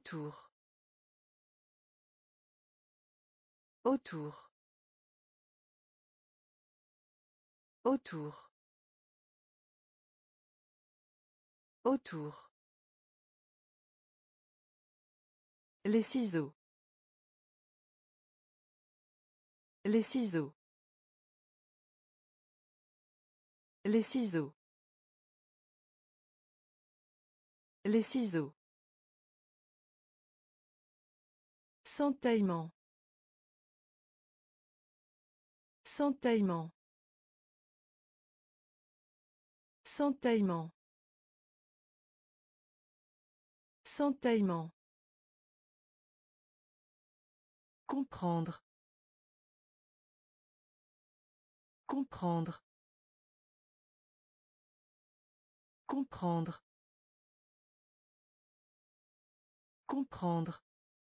Autour. Autour. Autour. Autour. Les ciseaux. Les ciseaux. Les ciseaux. Les ciseaux. S'entaillement. S'entaillement. S'entaillement. S'entaillement. Comprendre. Comprendre. Comprendre. Comprendre.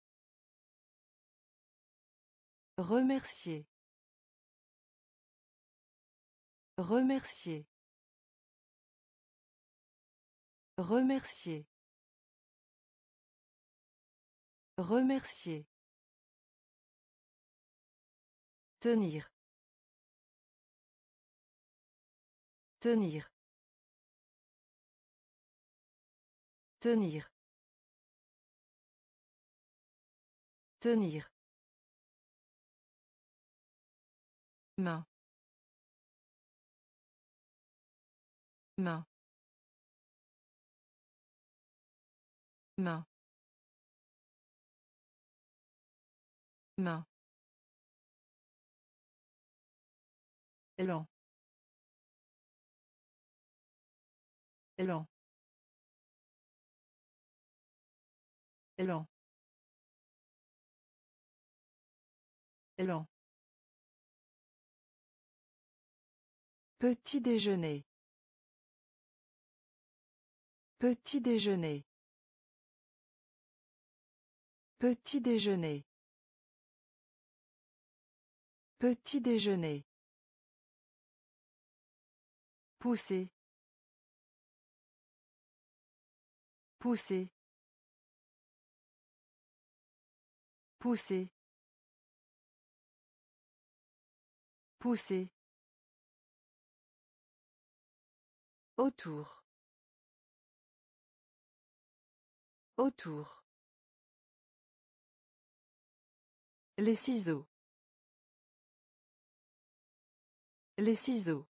Remercier. Remercier. Remercier. Remercier. Tenir. Tenir. Tenir. Tenir. Main. Main. Main. Main. Élan. Élan. Élan. Élan. Petit déjeuner. Petit déjeuner. Petit déjeuner. Petit déjeuner. Pousser. Pousser. Pousser. Pousser. Autour. Autour. Les ciseaux. Les ciseaux.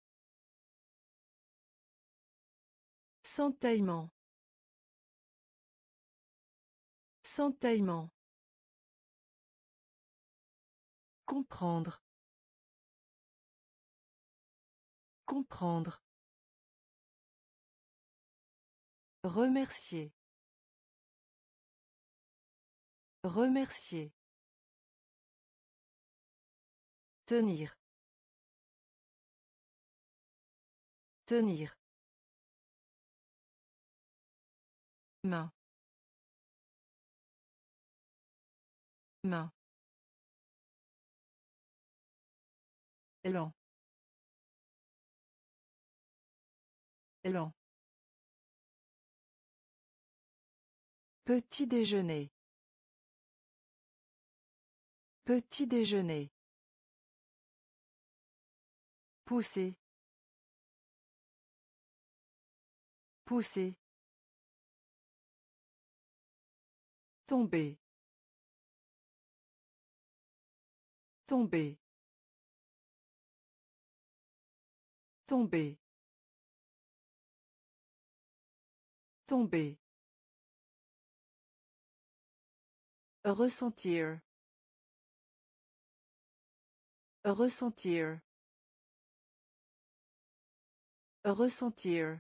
S'entaillement. S'entaillement. Comprendre. Comprendre. Remercier. Remercier. Tenir. Tenir. Main. Main. Élan. Élan. Petit déjeuner. Petit déjeuner. Pousser. Pousser. Tomber. Tomber. Tomber. Tomber. Ressentir. Ressentir. Ressentir.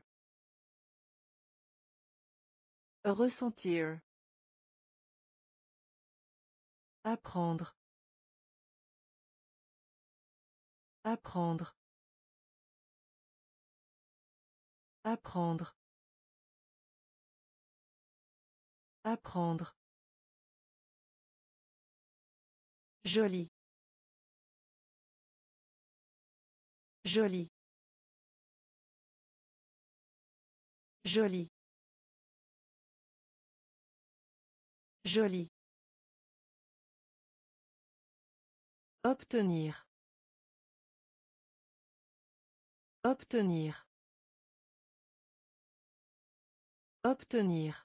Ressentir. Apprendre. Apprendre. Apprendre. Apprendre. Joli. Joli. Joli. Joli. Obtenir. Obtenir. Obtenir.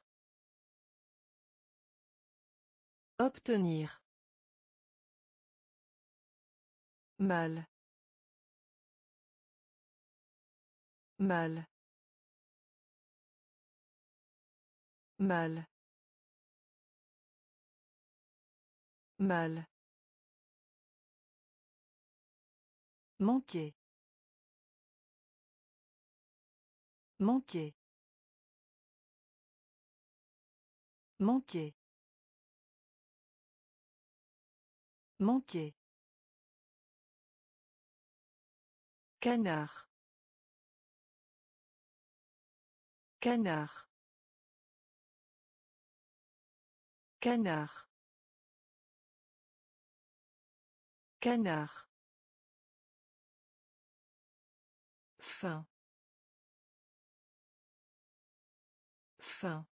Obtenir. Mal. Mal. Mal. Mal. Manquer. Manquer. Manquer. Manquer. Canard. Canard. Canard. Canard. Fin. Fin.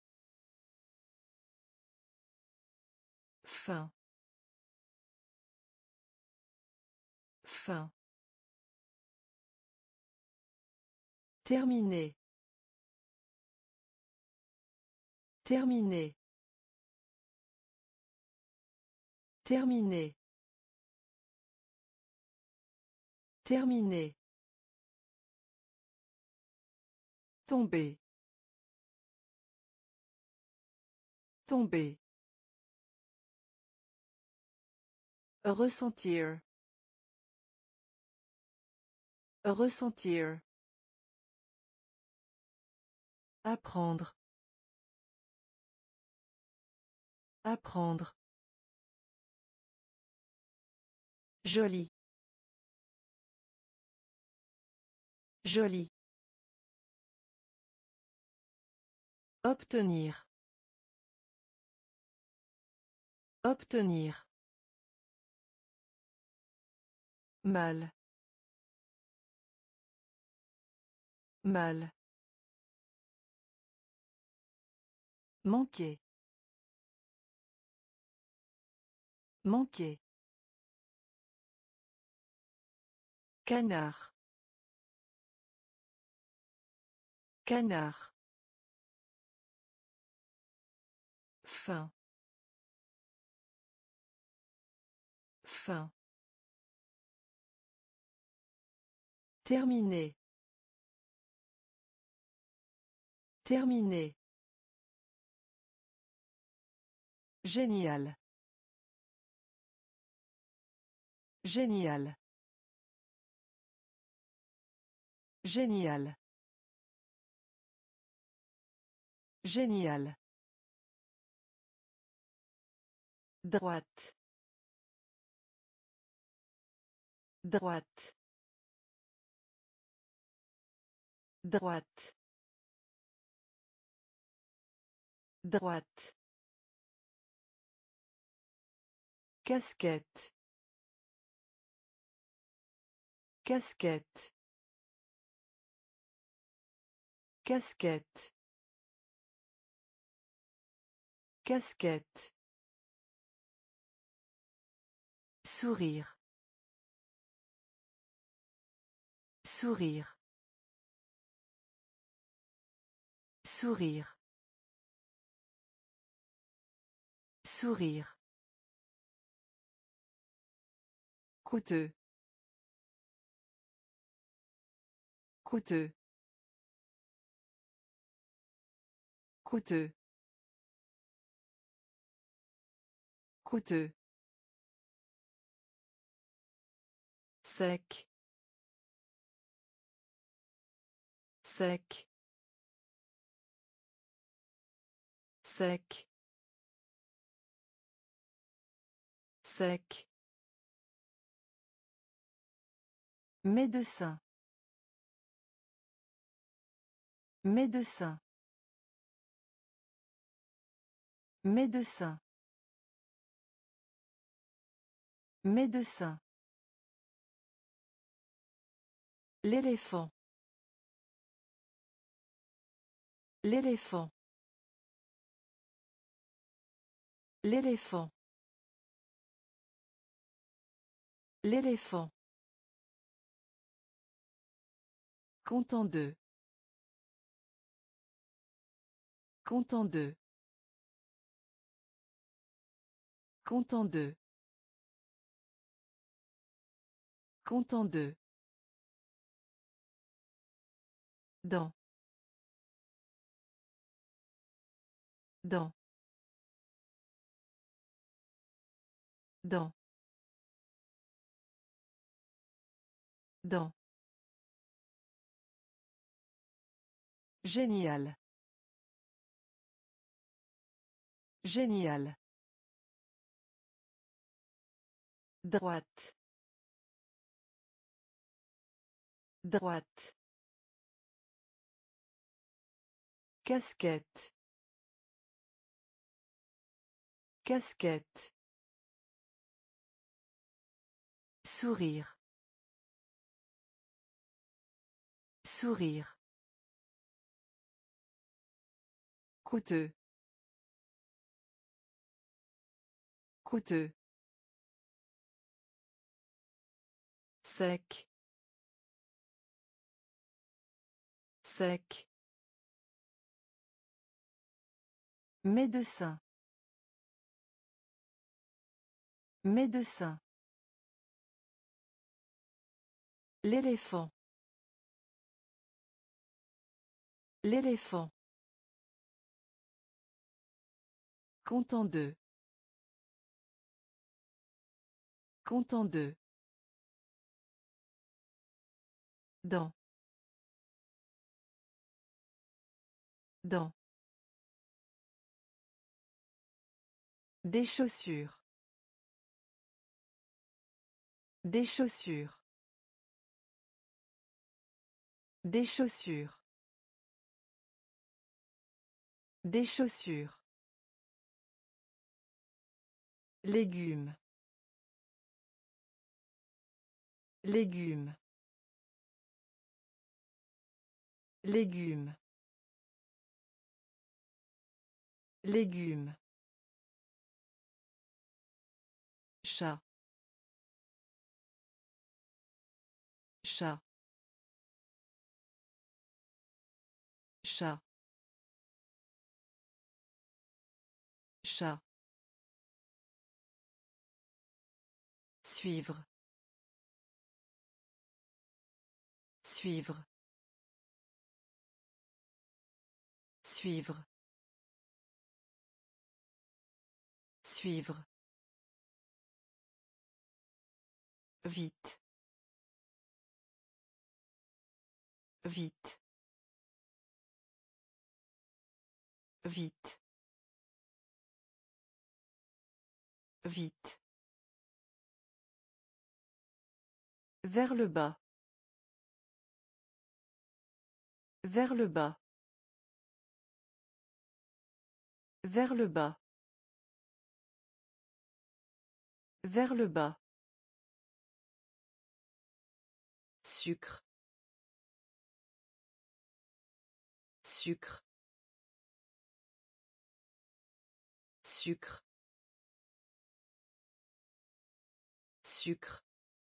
Fin. Fin. Terminé. Terminé. Terminé. Terminé. Tomber. Tomber. Ressentir. Ressentir. Apprendre. Apprendre. Joli. Joli. Obtenir. Obtenir. Mal. Mal. Manquer. Manquer. Canard. Canard. Fin. Fin. Terminé. Terminé. Génial. Génial. Génial. Génial. Droite. Droite. Droite. Droite. Casquette. Casquette. Casquette. Casquette. Sourire. Sourire. Sourire. Sourire. Coûteux. Coûteux. Coûteux. Coûteux. Sec. Sec. Sec. Sec. Médecin. Médecin. Médecin. Médecin. L'éléphant. L'éléphant. L'éléphant. L'éléphant. Content de. Content de. Content de. Content de. Dans. Dans. Dans. Dans. Génial. Génial. Droite. Droite. Casquette. Casquette. Sourire. Sourire. Coûteux. Coûteux. Sec. Sec. Médecin. Médecin. L'éléphant. L'éléphant. Content de. Content de. Dans. Dans. Des chaussures. Des chaussures. Des chaussures. Des chaussures. Légumes. Légumes. Légumes. Légumes. Chat. Chat. Chat. Chat. Suivre. Suivre. Suivre. Suivre. Vite. Vite. Vite. Vite. Vers le bas. Vers le bas. Vers le bas. Vers le bas. Sucre. Sucre. Sucre. Sucre.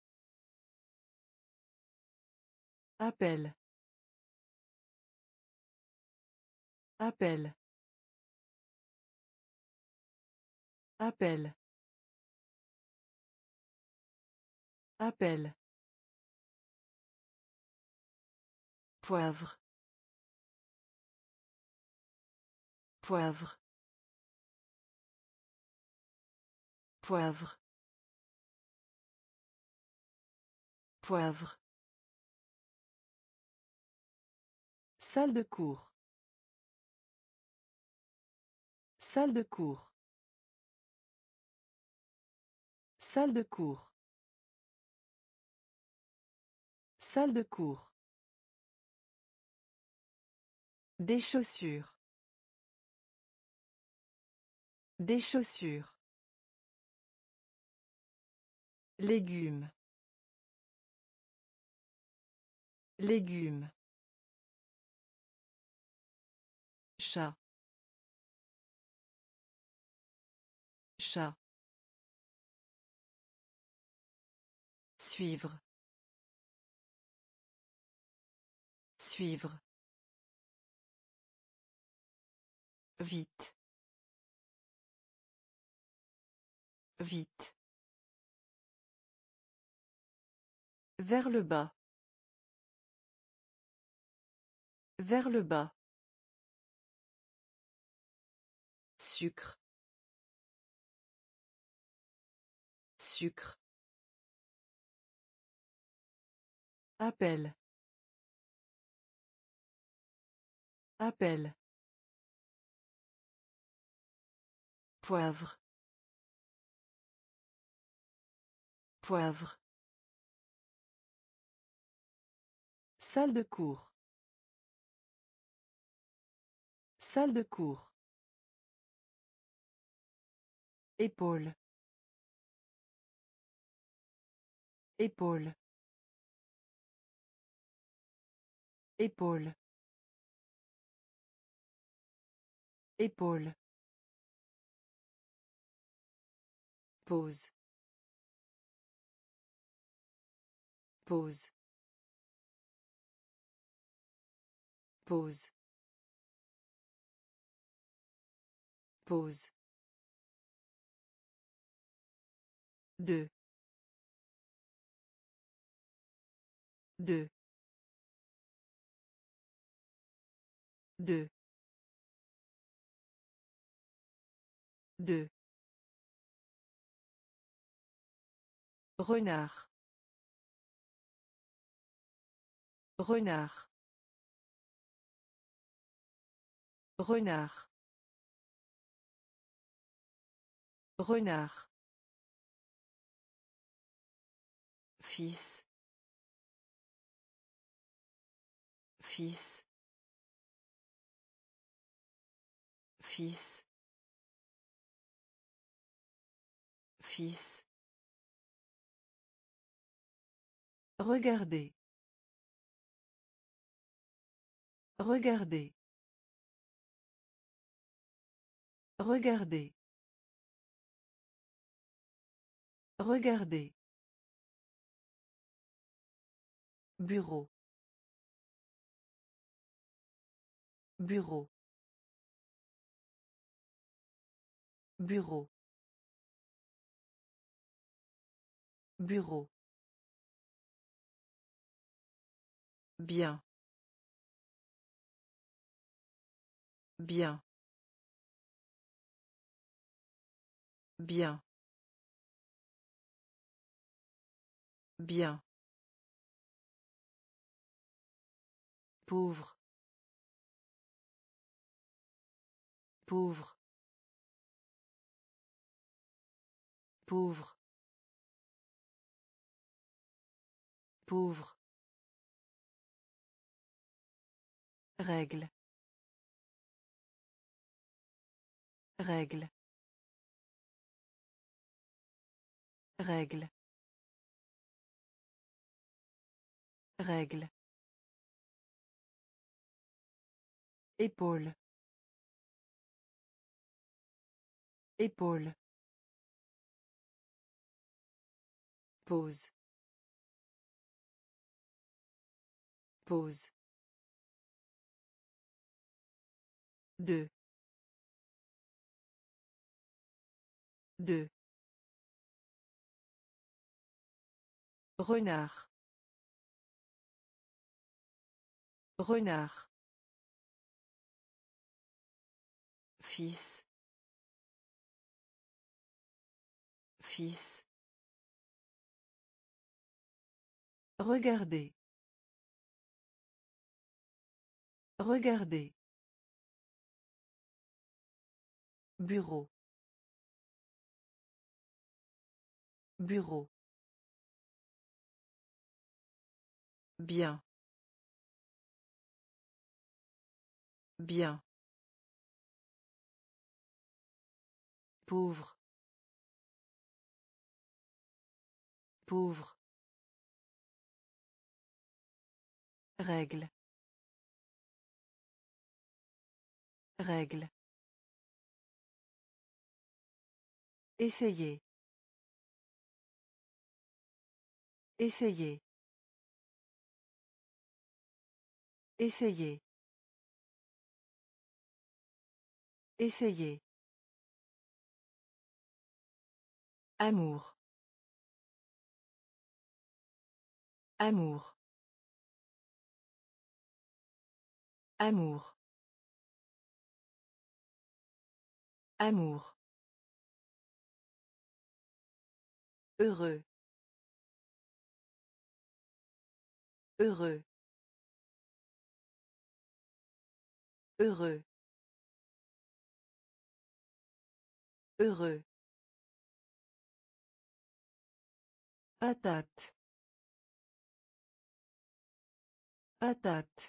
Appel. Appel. Appel. Appel. Poivre. Poivre. Poivre. Poivre. Salle de cours. Salle de cours. Salle de cours. Salle de cours. Des chaussures. Des chaussures. Légumes. Légumes. Chat. Chat. Suivre. Suivre. Vite. Vite. Vers le bas. Vers le bas. Sucre. Sucre. Appel. Appel. Poivre. Poivre. Salle de cours. Salle de cours. Épaule. Épaule. Épaule. Épaule. Pause. Pause. Pause. Pause. Deux. Deux. Deux. Deux. Renard. Renard. Renard. Renard. Fils. Fils. Fils. Fils. Regardez. Regardez. Regardez. Regardez. Bureau. Bureau. Bureau. Bureau. Bien. Bien. Bien. Bien. Pauvre. Pauvre. Pauvre. Pauvre. Règle. Règle. Règle. Règle. Épaule. Épaule. Pause. Pause. Deux. Deux. Renard. Renard. Fils. Fils. Regardez. Regardez. Bureau. Bureau. Bien. Bien. Pauvre. Pauvre. Règle. Règle. Essayer. Essayer. Essayer. Essayer. Amour. Amour. Amour. Amour. Heureux. Heureux. Heureux. Heureux. Patate. Patate.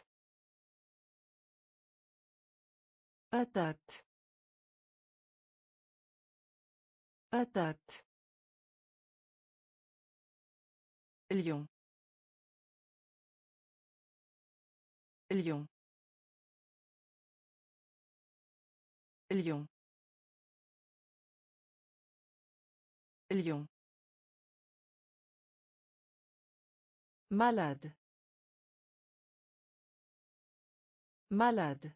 Patate. Patate. Lion. Lion. Lion. Lion. Malade. Malade.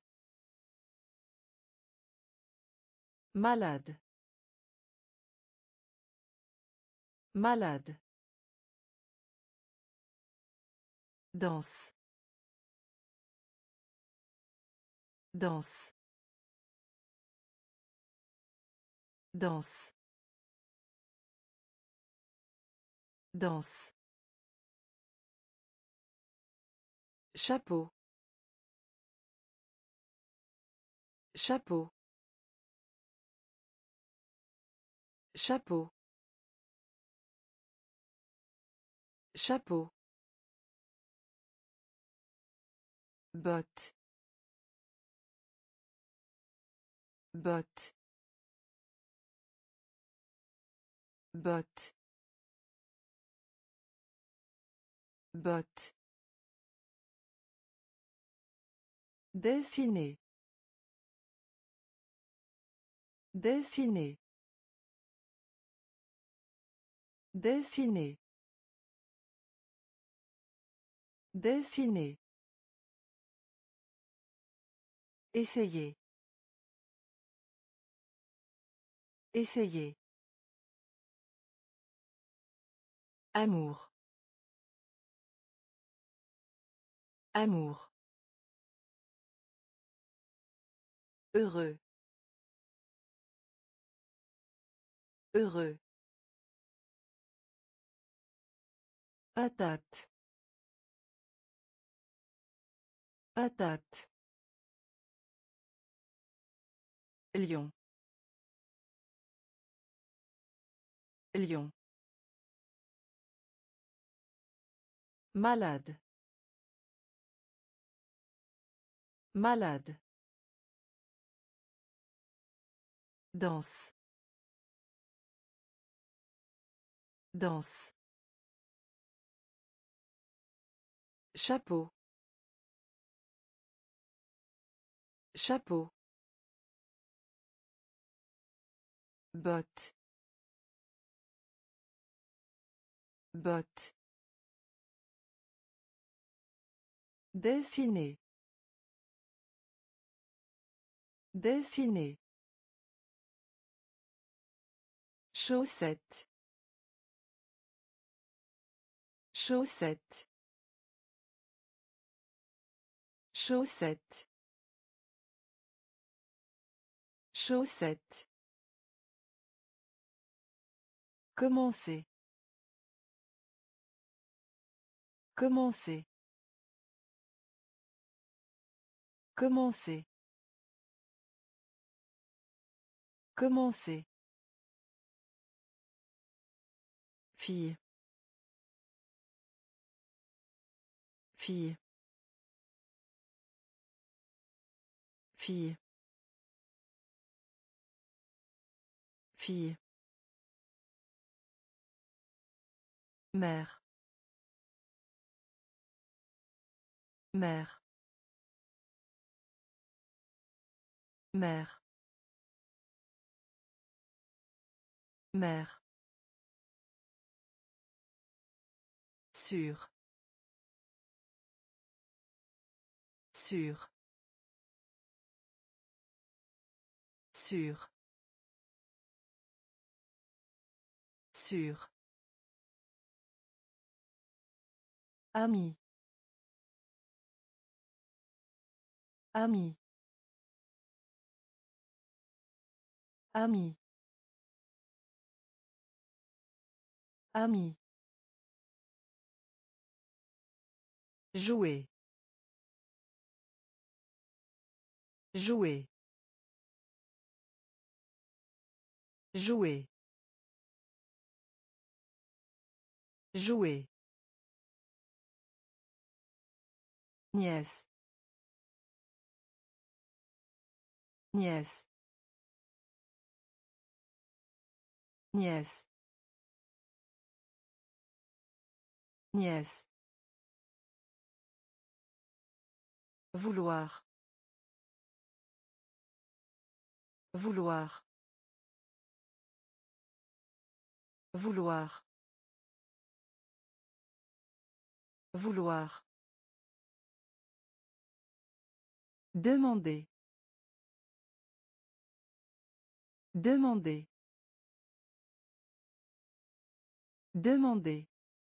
Malade. Malade. Danse. Danse. Danse. Danse. Chapeau. Chapeau. Chapeau. Chapeau. Botte. Botte. Botte. Botte. Dessiner. Dessiner. Dessiner. Dessiner. Essayer. Essayer. Amour. Amour. Heureux. Heureux. Patate. Patate. Lion. Lion. Malade. Malade. Danse. Danse. Chapeau. Chapeau. Botte. Botte. Dessiner. Dessiner. Chaussette. Chaussette. Chaussette. Chaussette. Commencer. Commencer. Commencer. Commencer. Fille. Fille. Fille. Fille. Mère. Mère. Mère. Mère. Sûr. Sûr. Sûr. Sûr. Ami. Ami. Ami. Ami. Jouer. Jouer. Jouer. Jouer. Nièce. Nièce. Nièce. Nièce. Vouloir. Vouloir. Vouloir. Vouloir. Demander. Demander. Demander.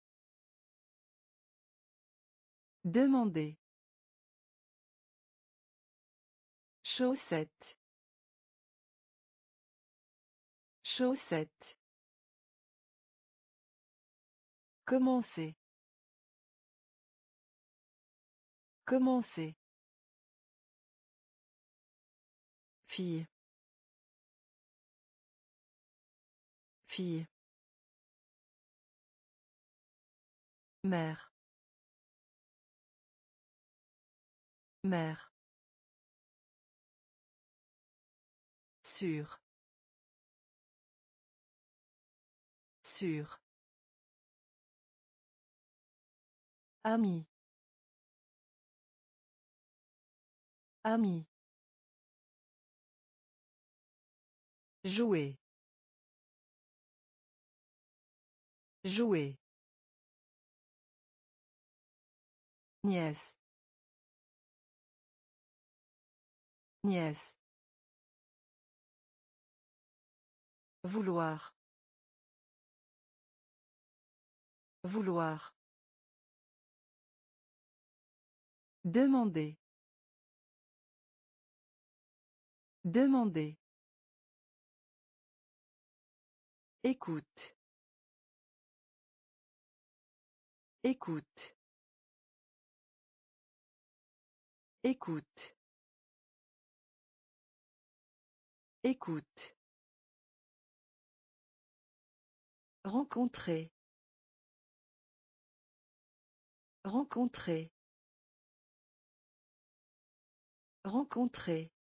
Demander. Chaussette. Chaussette. Commencer. Commencer. Fille. Fille. Mère. Mère. Sûr. Sûr. Ami. Ami. Jouer. Jouer. Nièce. Nièce. Vouloir. Vouloir. Demander. Demander. Écoute. Écoute. Écoute. Écoute. Rencontrer. Rencontrer. Rencontrer.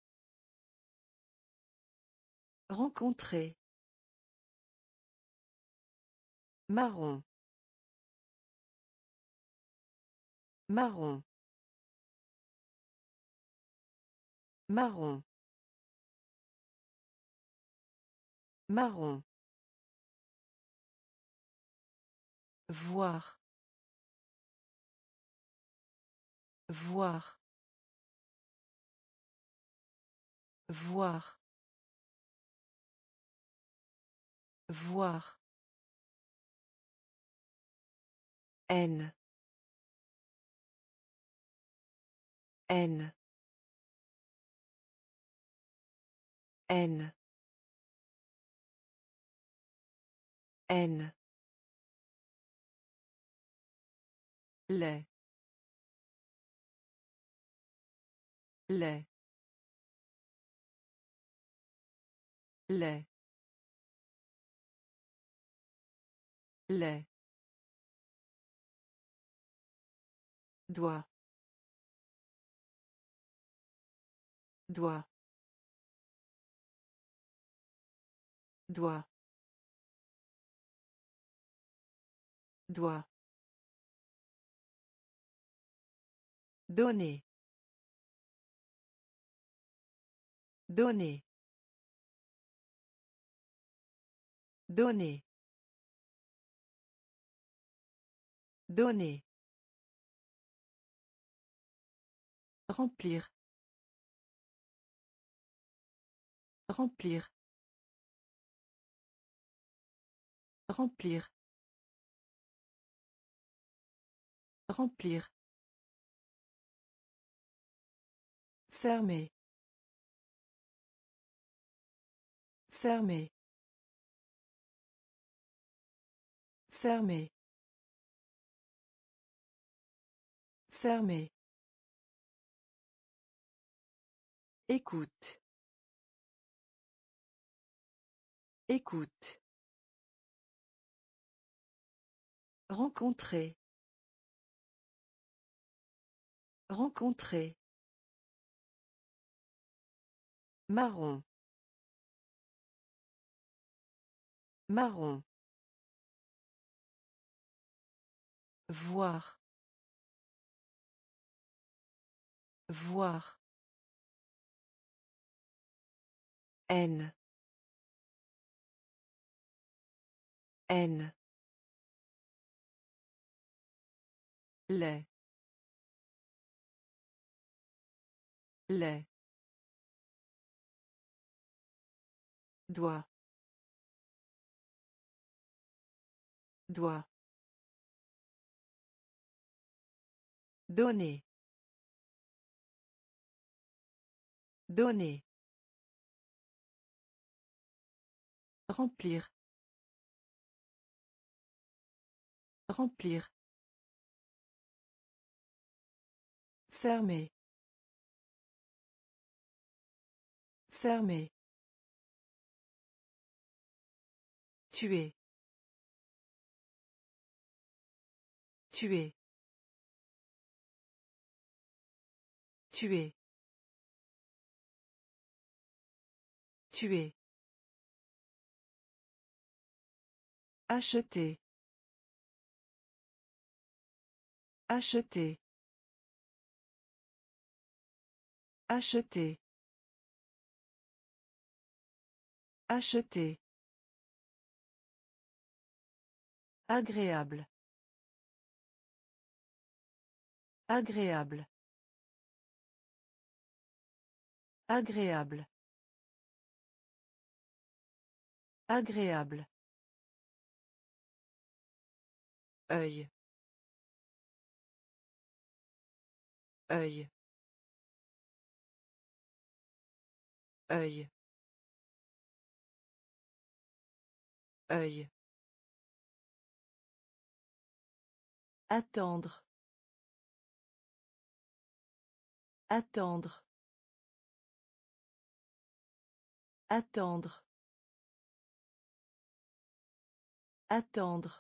Rencontrer. Marron. Marron. Marron. Marron. Voir. Voir. Voir. Voir. Haine. Haine. Haine. Haine. Lait. Lait. Lait. Lait. Doigt. Doigt. Doigt. Doigt. Donner. Donner. Donner. Donner. Remplir. Remplir. Remplir. Remplir. Fermer. Fermer. Fermer. Fermer. Écoute. Écoute. Rencontrer. Rencontrer. Marron. Marron. Voir. Voir. Haine. Haine. Lait. Lait. Doigt. Doigt. Donner. Donner. Remplir. Remplir. Fermer. Fermer. Tuer. Tuer. Tuer. Tuer. Acheter. Acheter. Acheter. Acheter. Agréable. Agréable. Agréable. Agréable. Œil. Œil. Œil. Œil. Attendre. Attendre. Attendre. Attendre.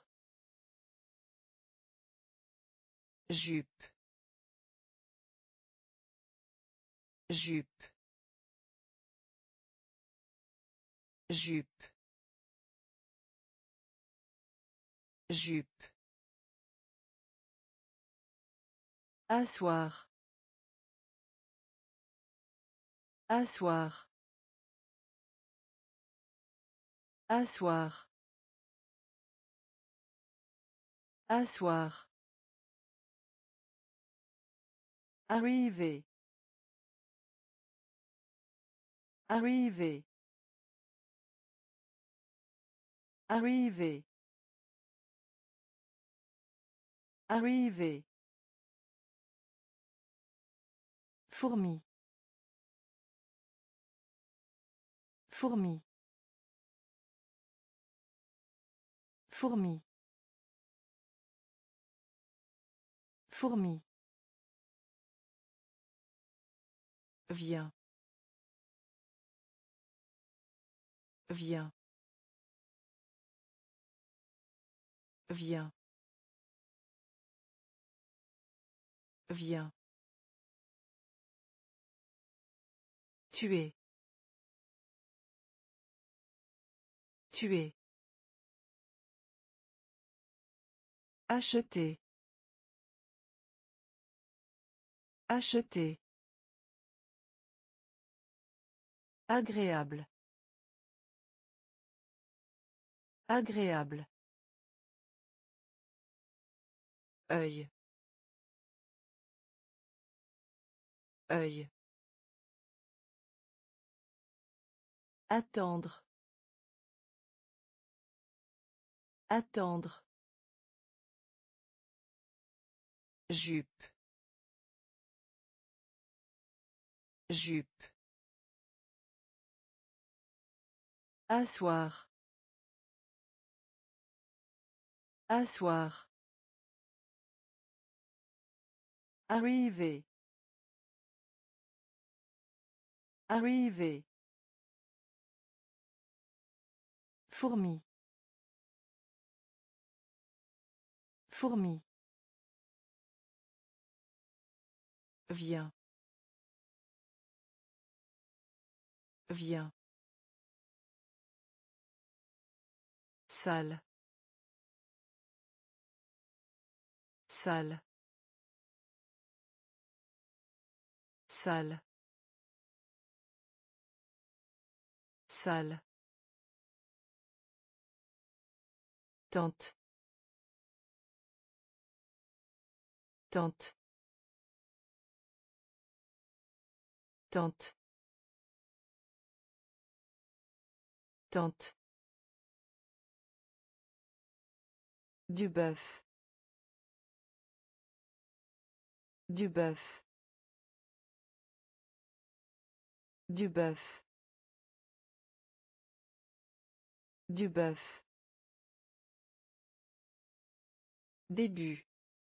Jupe. Jupe. Jupe. Jupe. Asseoir. Asseoir. Asseoir. Asseoir. Arriver. Arriver. Arriver. Arriver. Fourmi. Fourmi. Fourmi. Fourmi. Viens. Viens. Viens. Viens. Tuer. Tuer. Acheter. Acheter. Agréable. Agréable. Œil. Œil. Attendre. Attendre. Jupe. Jupe. Asseoir. Asseoir. Arriver. Arriver. Fourmi. Fourmi. Viens. Viens. Salle. Salle. Salle. Salle. Tente. Tente. Tente. Tente. Du bœuf. Du bœuf. Du bœuf. Du bœuf. Début.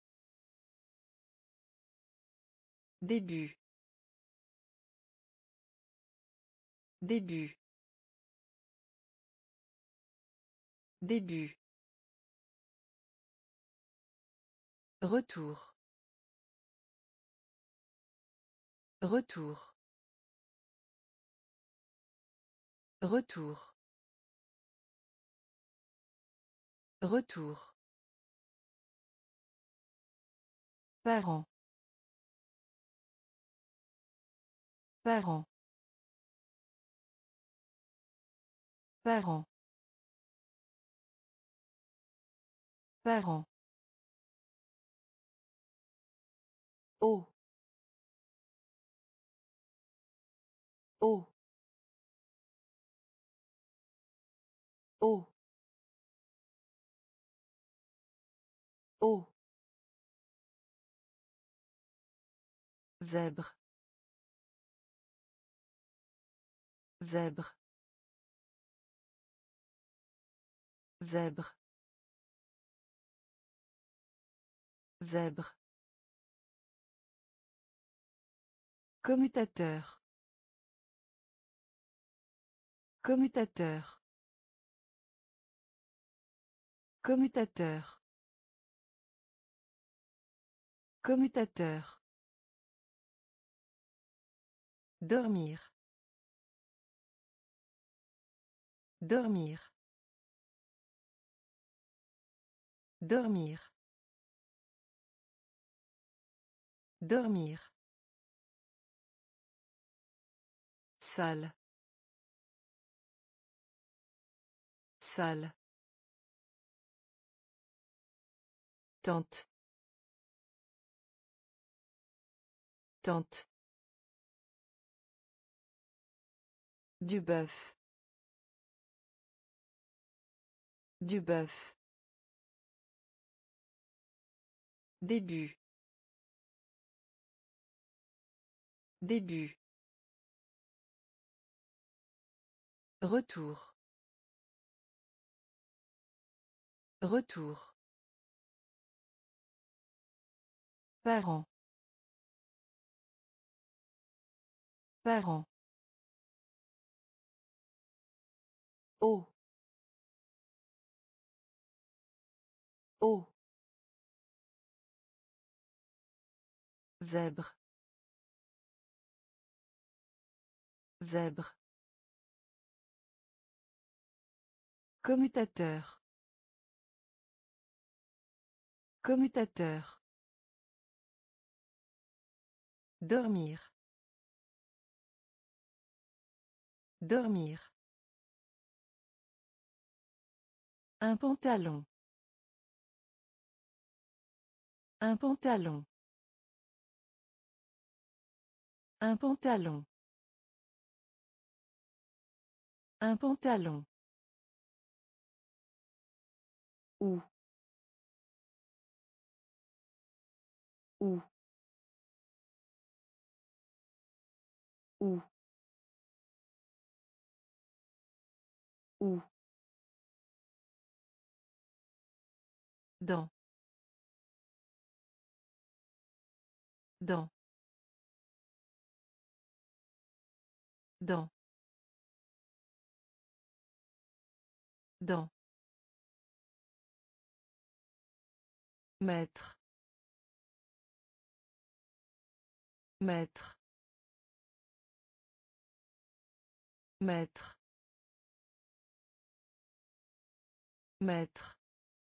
Début. Début. Début. Retour. Retour. Retour. Retour. Parent. Parent. Parent. Parent. Eau. Eau. Eau. Eau. Zèbre. Zèbre. Zèbre. Zèbre. Commutateur. Commutateur. Commutateur. Commutateur. Dormir. Dormir. Dormir. Dormir. Salle. Salle. Tente. Tente. Du bœuf. Du bœuf. Début. Début. Retour. Retour. Parent. Parent. Eau. Eau. Zèbre. Zèbre. Commutateur. Commutateur. Dormir. Dormir. Un pantalon. Un pantalon. Un pantalon. Un pantalon. Où. Où. Où. Où. Dans. Dans. Dans. Dans. Maître. Maître. Maître. Maître.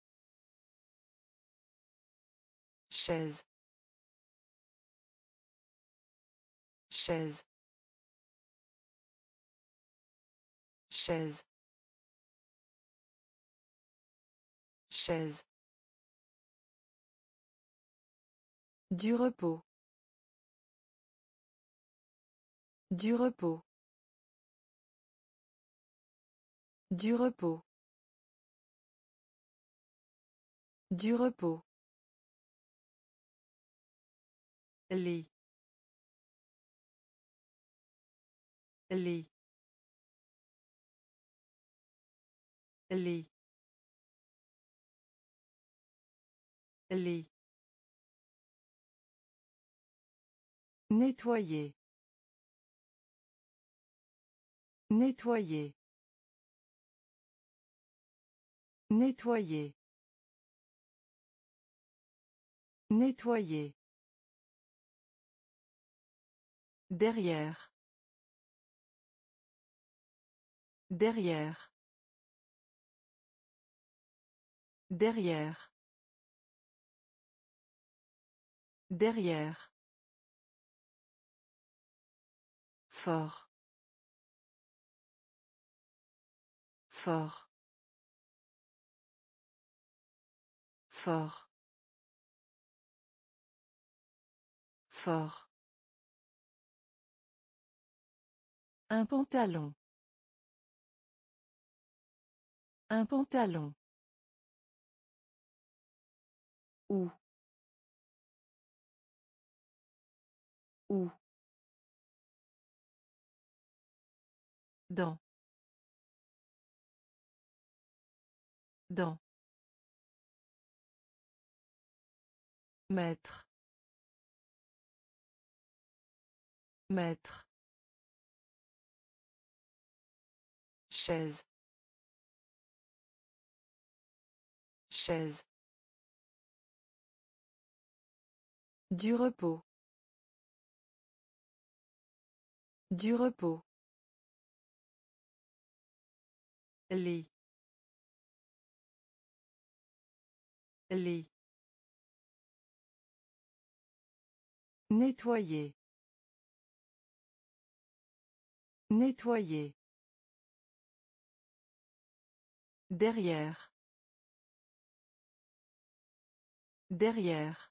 Chaise. Chaise. Chaise. Chaise. Du repos. Du repos. Du repos. Du repos. Lit. Lit. Lit. Lit. Nettoyer. Nettoyer. Nettoyer. Nettoyer. Derrière. Derrière. Derrière. Derrière. Fort. Fort. Fort. Fort. Un pantalon. Un pantalon. Où. Où. Dans. Dans. Maître. Maître. Chaise. Chaise. Du repos. Du repos. Lit. Lit. Nettoyer. Nettoyer. Derrière. Derrière.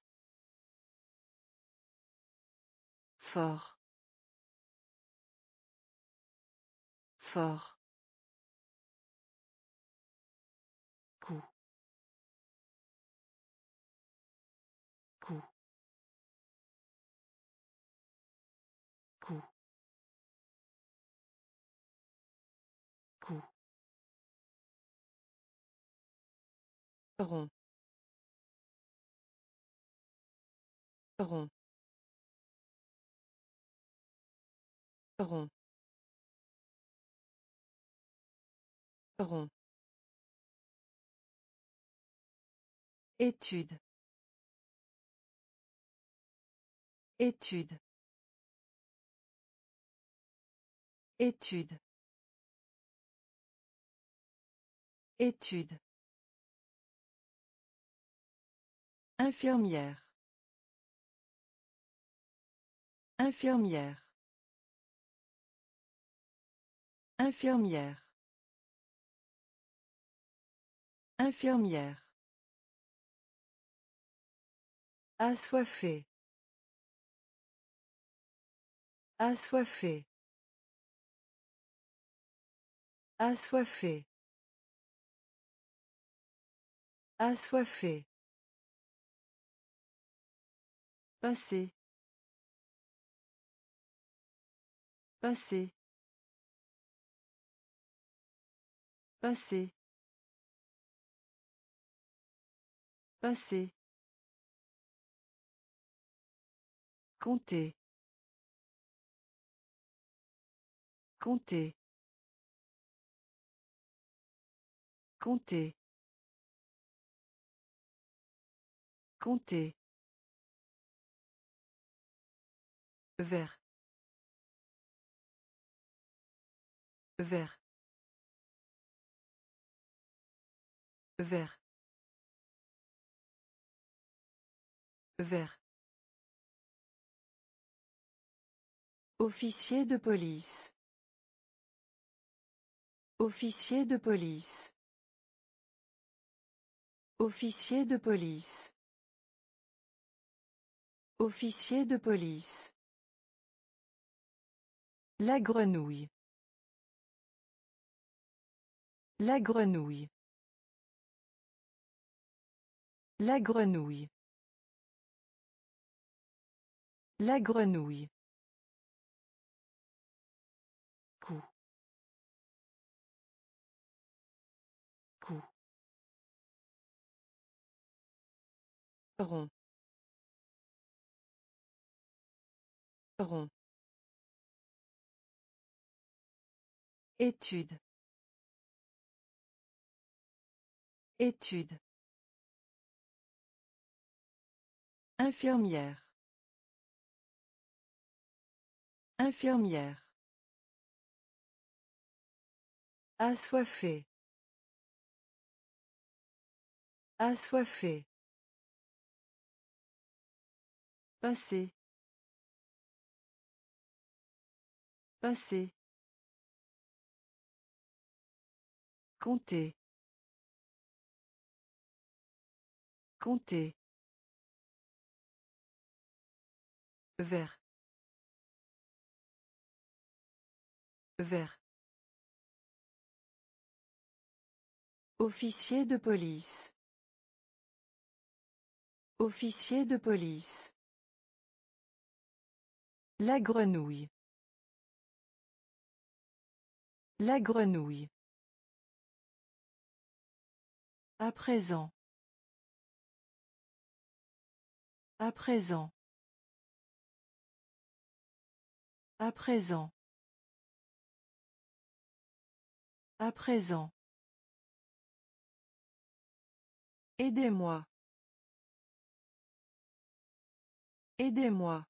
Fort. Fort. Coup. Coup. Coup. Coup. Rond. Rond. Rond. Rond. Étude. Étude. Étude. Étude. Infirmière. Infirmière. Infirmière. Infirmière. Assoiffé. Assoiffé. Assoiffé. Assoiffé. Passé. Passé. Passé. Passé. Compter. Compter. Compter. Compter. Vert. Vert. Vert. Vert. Officier de police. Officier de police. Officier de police. Officier de police. La grenouille. La grenouille. La grenouille. La grenouille. Coup. Coup. Rond. Rond. Étude. Étude. Infirmière. Infirmière. Assoiffé. Assoiffé. Passé. Passé. Compter. Compter. Vert. Vert. Officier de police. Officier de police. La grenouille. La grenouille. À présent. À présent. À présent. À présent. Aidez-moi. Aidez-moi.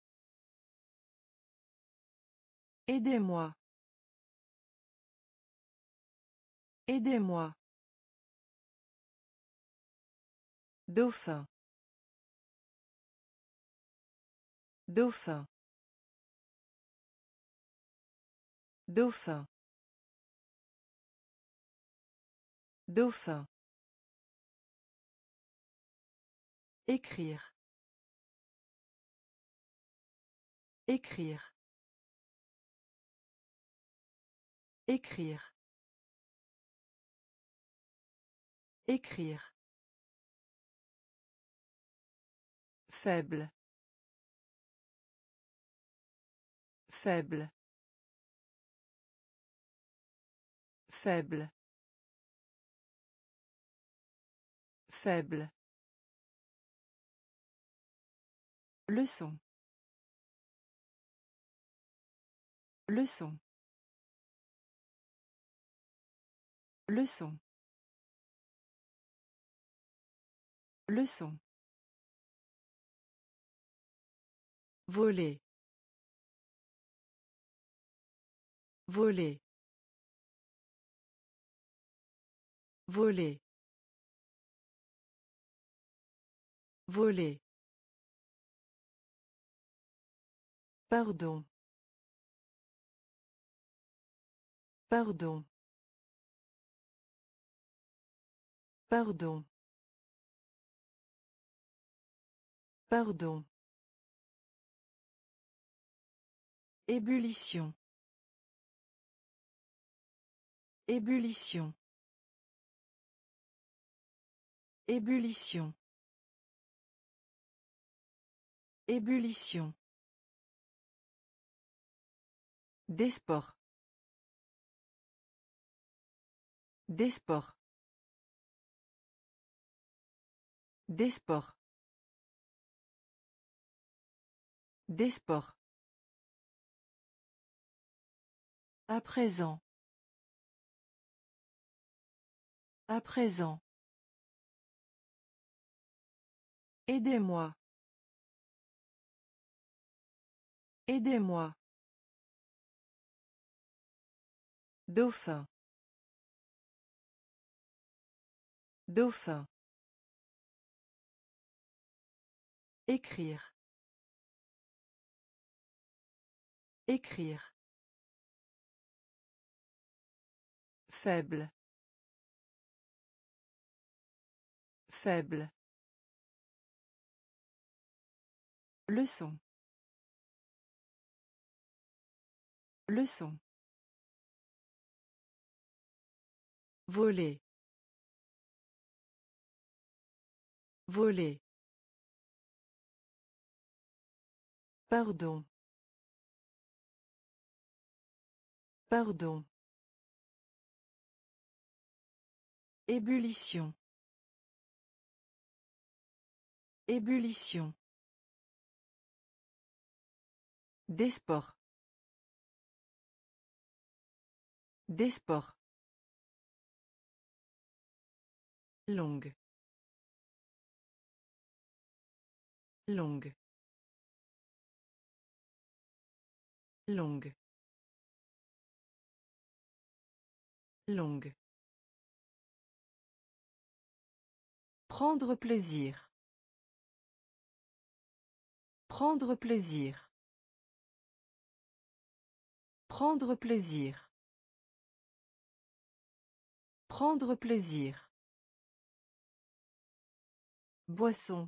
Aidez-moi. Aidez-moi. Dauphin. Dauphin. Dauphin. Dauphin. Écrire. Écrire. Écrire. Écrire. Faible. Faible. Faible. Faible. Leçon. Leçon. Leçon. Leçon. Voler. Voler. Voler. Voler. Pardon. Pardon. Pardon. Pardon. Ébullition. Ébullition. Ébullition. Ébullition. Des sports. Des sports. Des sports. Des sports. À présent. À présent. Aidez-moi. Aidez-moi. Dauphin. Dauphin. Écrire. Écrire. Faible. Faible. Leçon. Leçon. Voler. Voler. Pardon. Pardon. Ébullition. Ébullition. Des sports. Des sports. Longue. Longue. Longue. Longue. Prendre plaisir. Prendre plaisir. Prendre plaisir. Prendre plaisir. Boisson.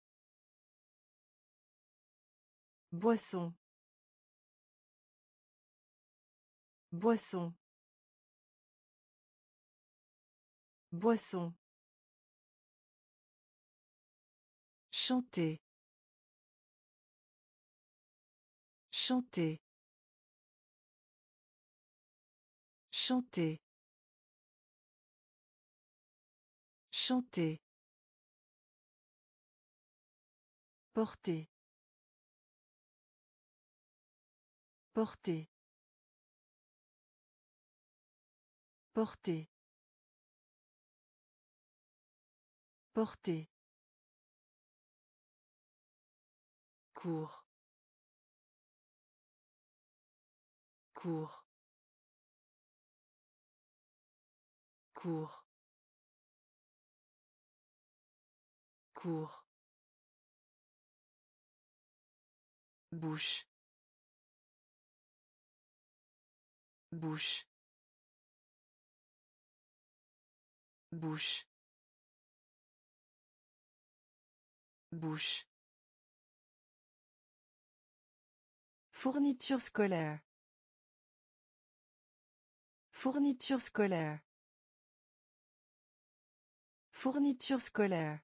Boisson. Boisson. Boisson. Chanter. Chanter. Chanter. Chanter. Porter. Porter. Porter. Porter. Cours. Cours. Cours. Cours. Bouche. Bouche. Bouche. Bouche. Fourniture scolaire. Fourniture scolaire. Fourniture scolaire.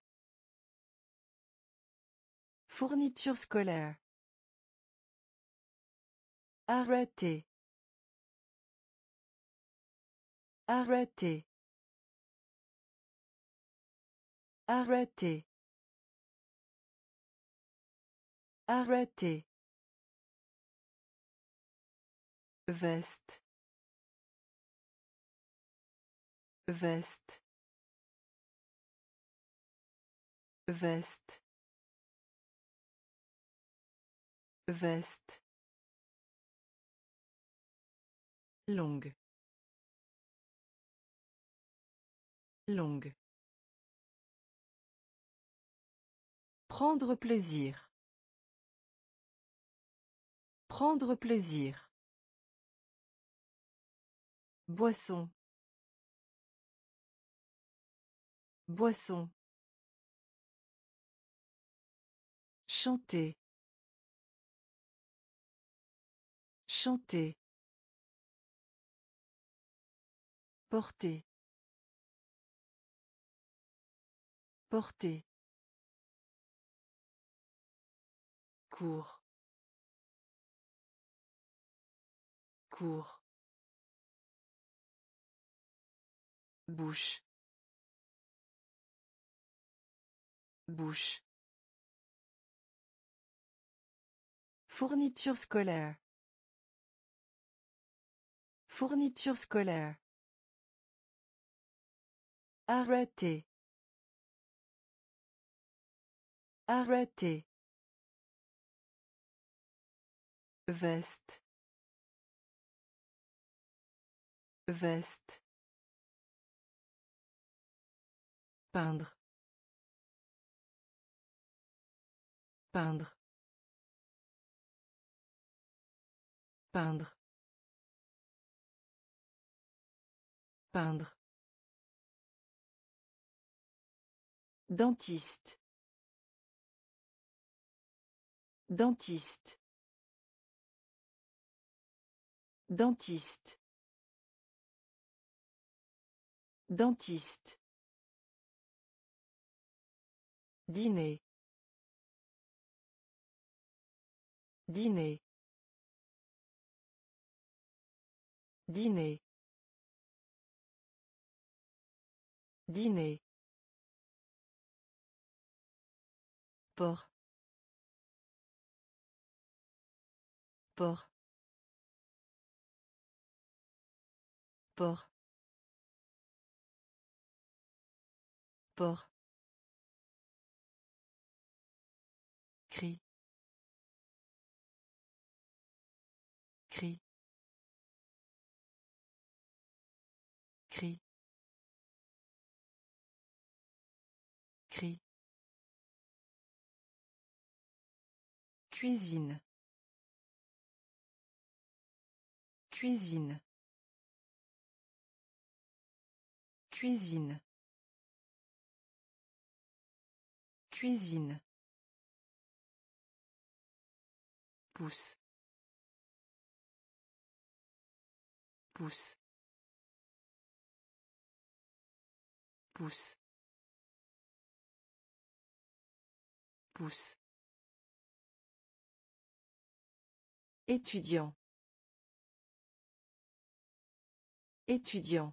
Fourniture scolaire. Arrêter. Arrêter. Arrêter. Arrêter. Veste. Veste. Veste. Veste. Longue. Longue. Prendre plaisir. Prendre plaisir. Boisson. Boisson. Chanter. Chanter. Porter. Porter. Cours. Cours. Bouche. Bouche. Fourniture scolaire. Fourniture scolaire. Arrêter. Arrêter. Veste. Veste. Peindre. Peindre. Peindre. Peindre. Dentiste. Dentiste. Dentiste. Dentiste. Dîner. Dîner. Dîner. Dîner. Port. Port. Port. Port. Cri. Cri. Cri. Cri. Cuisine. Cuisine. Cuisine. Cuisine. Pousse. Pousse. Pousse. Pousse. Étudiant. Étudiant.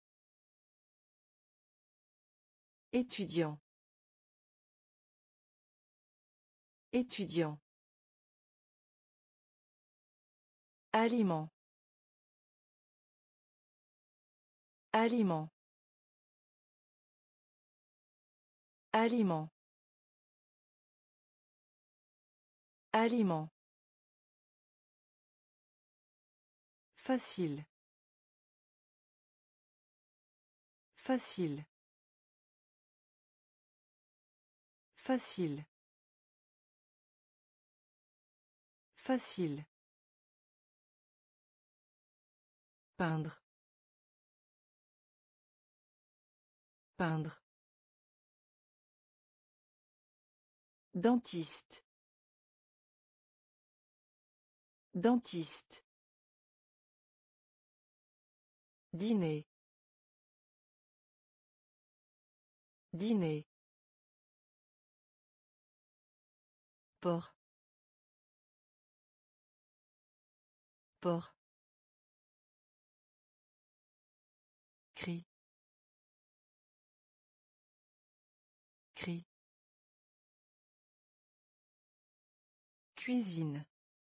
Étudiant. Étudiant. Aliment. Aliment. Aliment. Aliment. Facile. Facile. Facile. Facile. Peindre. Peindre. Dentiste. Dentiste. Dîner. Dîner. Port. Port. Cri. Cri. Cuisine.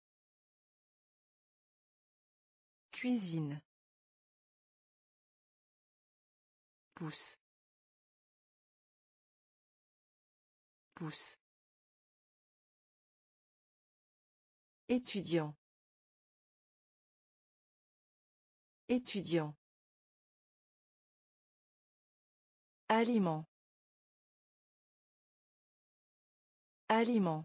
Cuisine. Pousse. Pousse. Étudiant. Étudiant. Aliment. Aliment.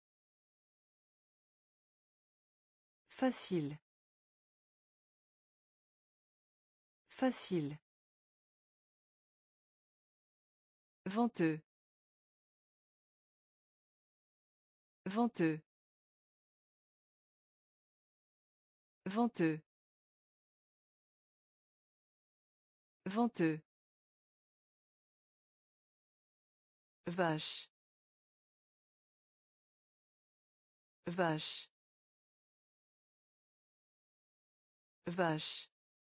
Facile. Facile. Venteux. Venteux. Venteux. Venteux. Vache. Vache. Vache.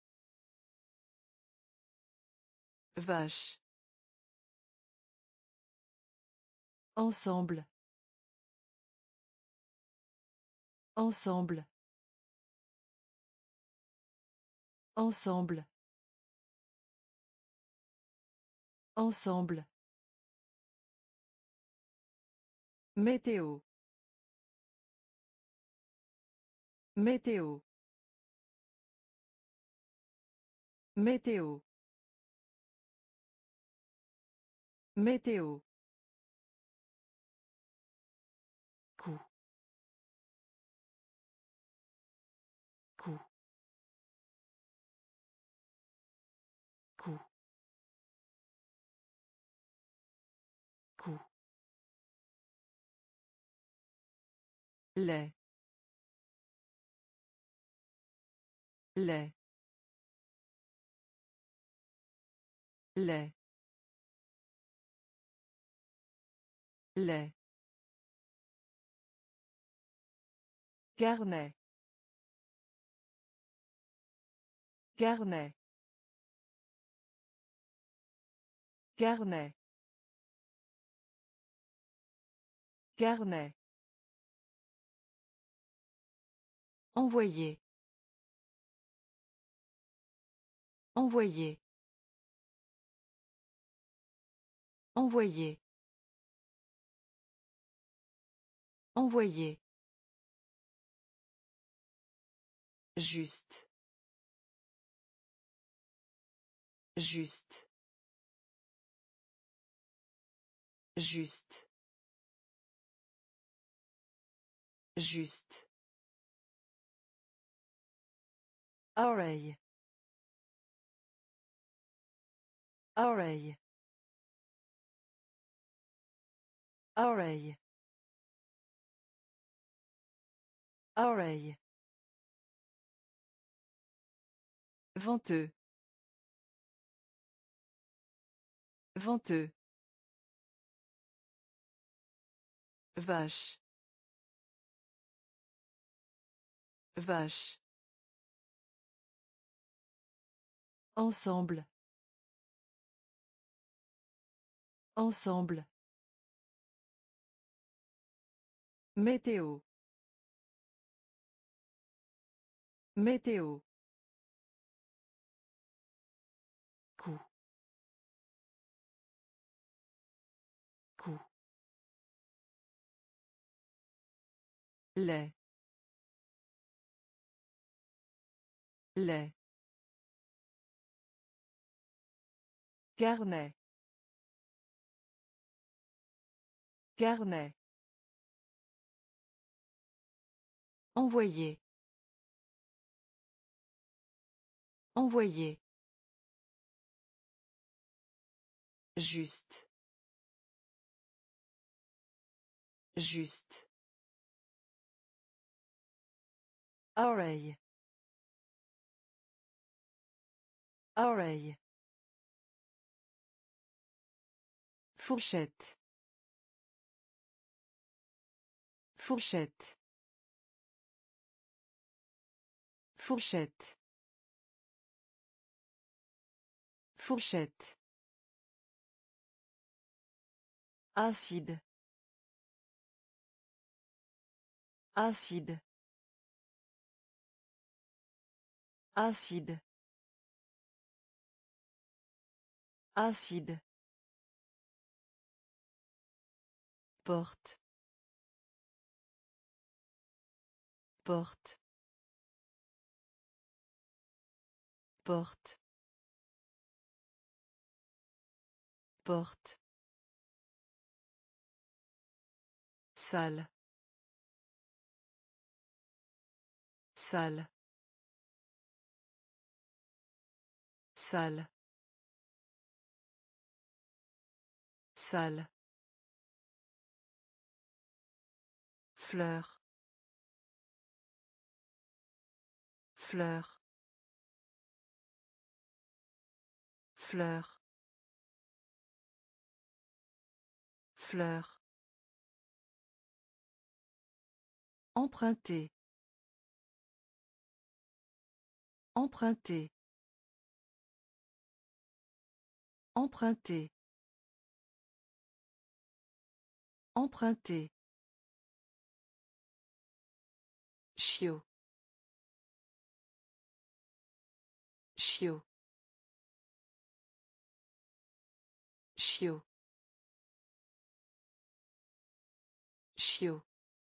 Vache. Ensemble. Ensemble. Ensemble. Ensemble. Météo. Météo. Météo. Météo. Coup. Coup. Coup. Coup. Lait. Lait. Lait. Lait. Carnet. Carnet. Carnet. Carnet. Envoyer. Envoyer. Envoyer. Envoyer. Juste. Juste. Juste. Juste. Oreille. Oreille. Oreille. Oreille. Venteux. Venteux. Vache. Vache. Ensemble. Ensemble. Météo. Météo. Coup. Coup. Lait. Lait. Carnet. Carnet. Envoyer. Envoyer. Juste. Juste. Oreille. Oreille. Fourchette. Fourchette. Fourchette. Fourchette. Acide. Acide. Acide. Acide. Porte. Porte. Porte. Porte. Salle. Salle. Salle. Salle. Fleur. Fleur. Fleur. Fleur. Emprunter. Emprunter. Emprunter. Emprunter. Chiot. Chiot. Chiot. Chiot.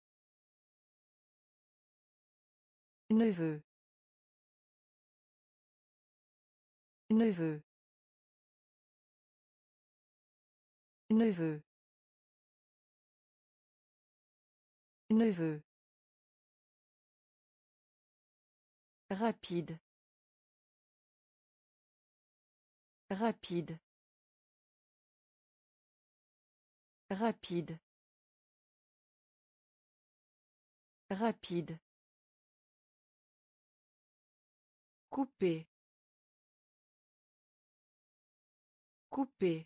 Neveu. Neveu. Neveu. Neveu. Rapide. Rapide. Rapide. Rapide. Couper. Couper.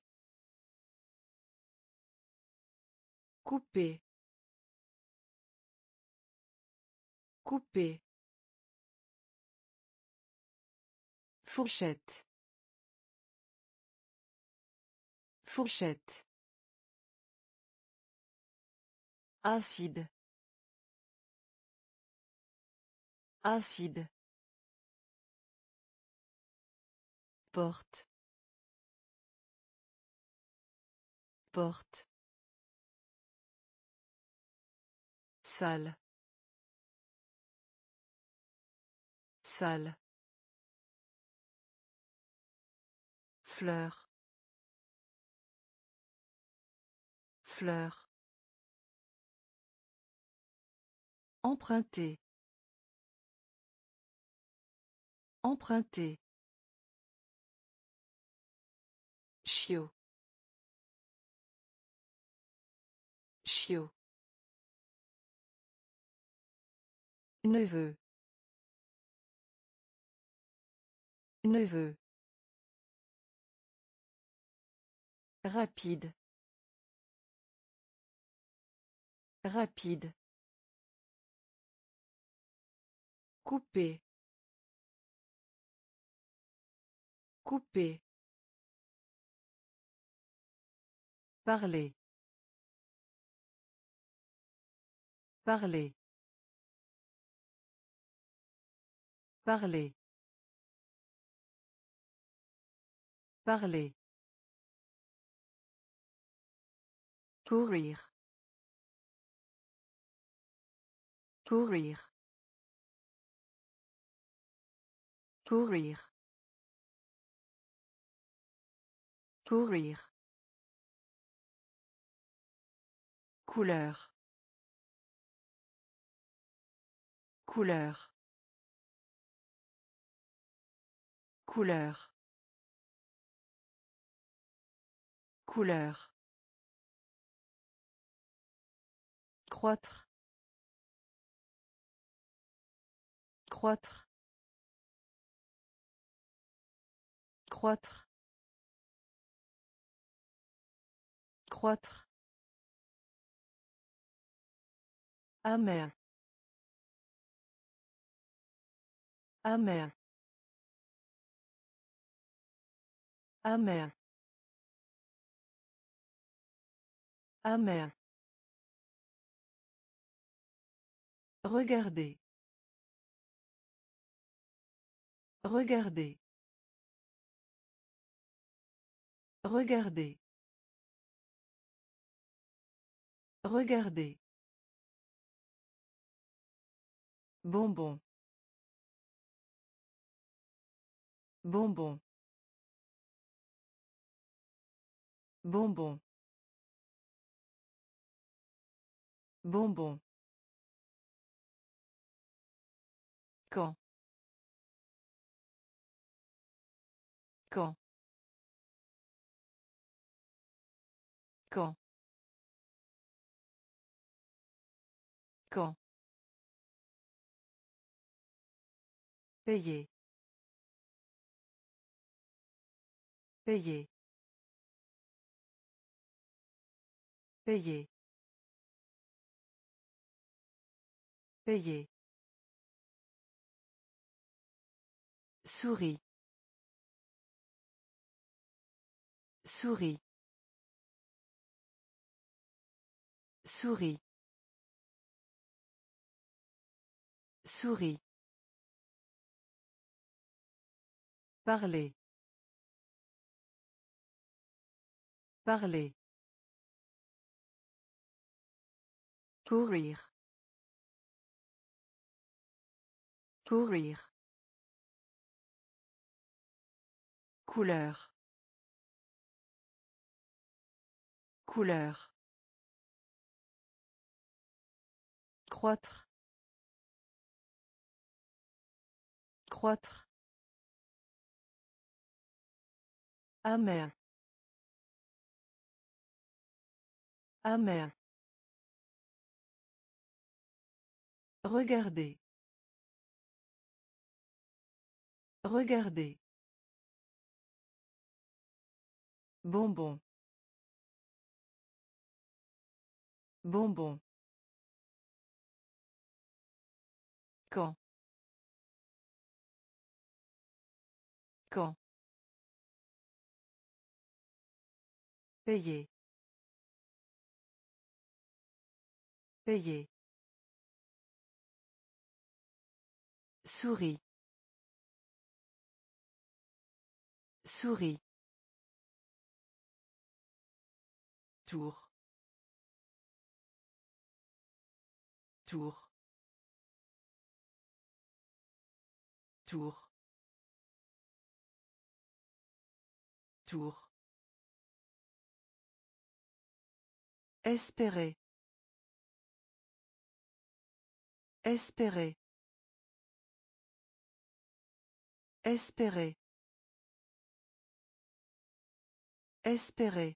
Couper. Couper. Fourchette. Fourchette. Acide. Acide. Porte. Porte. Salle. Salle. Fleur. Fleur. Emprunter. Emprunter. Chiot. Chiot. Neveu. Neveu. Rapide. Rapide. Couper. Couper. Parler. Parler. Parler. Parler. Courir. Courir. Courir. Courir. Couleur. Couleur. Couleur. Couleur. Croître. Croître. Croître. Croître. Amer. Amer. Amer. Amer. Regardez. Regardez. Regardez. Regardez. Bonbon. Bonbon. Bonbon. Bonbon. Quand. Quand. Quand. Quand. Payer. Payer. Payer. Payer. Souris. Souris. Souris. Souris. Parler. Parler. Courir. Courir. Couleur. Couleur. Croître. Croître. Amer. Amer. Regardez. Regardez. Bonbon. Bonbon. Quand. Quand. Payer. Payer. Souris. Souris. Tour. Tour. Tour. Tour. Espérer. Espérer. Espérer. Espérer.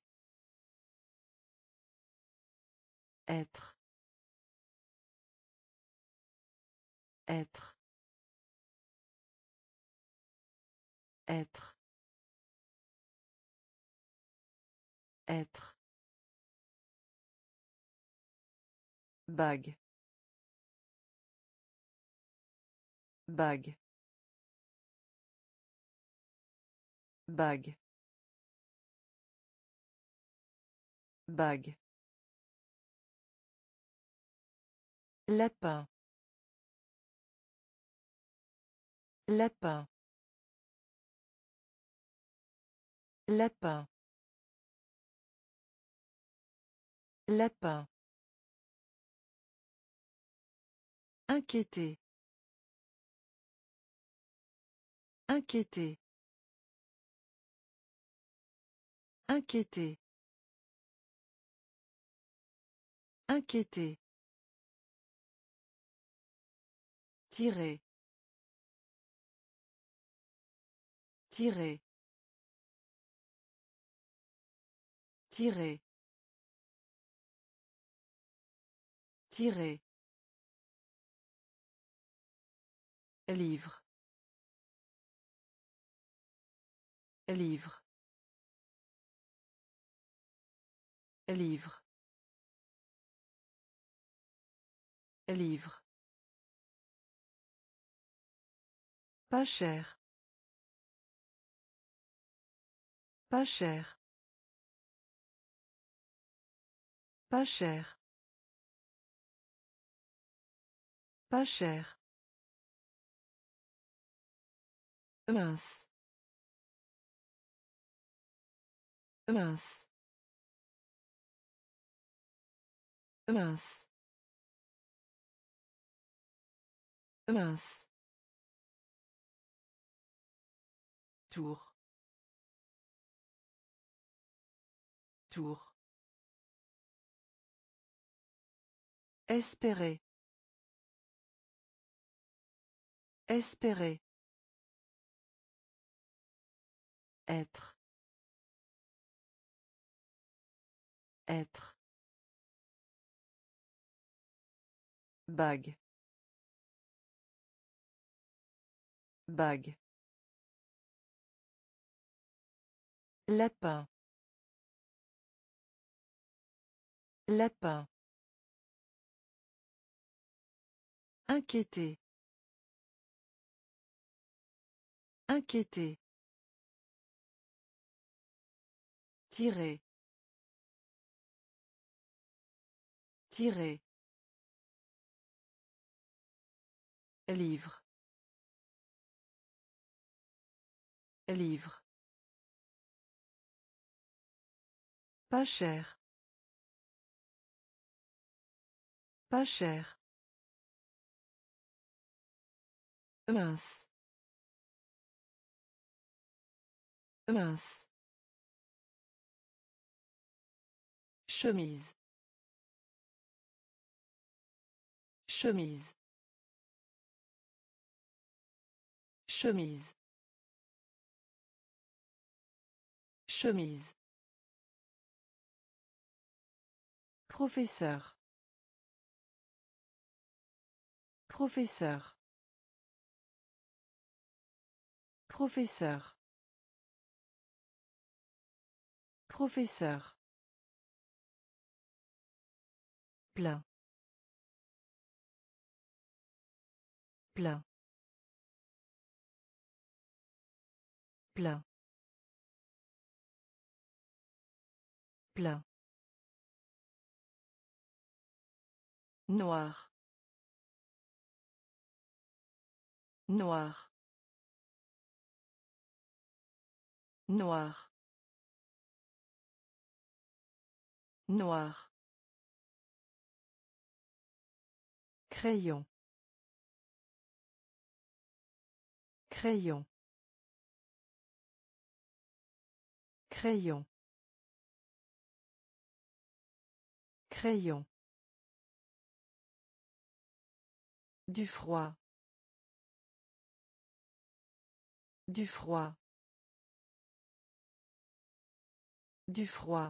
Être. Être. Être. Être. Bague. Bague. Bague. Bague. Lapin. Lapin. Lapin. Lapin. Inquiéter. Inquiéter. Inquiéter. Inquiéter. Tirer. Tirer. Tirer. Tirer. Livre. Livre. Livre. Livre. Pas cher. Pas cher. Pas cher. Pas cher. Mince. Mince. Mince. Mince. Tour. Tour. Espérer. Espérer. Être. Être. Bague. Bague. Lapin. Lapin. Inquiété. Inquiété. Tirer. Tirer. Livre. Livre. Pas cher. Pas cher. Mince. Mince. Chemise. Chemise. Chemise. Chemise. Professeur. Professeur. Professeur. Professeur. Plein. Plein. Plein. Plein. Noir. Noir. Noir. Noir. Crayon. Crayon. Crayon. Crayon. Du froid. Du froid. Du froid.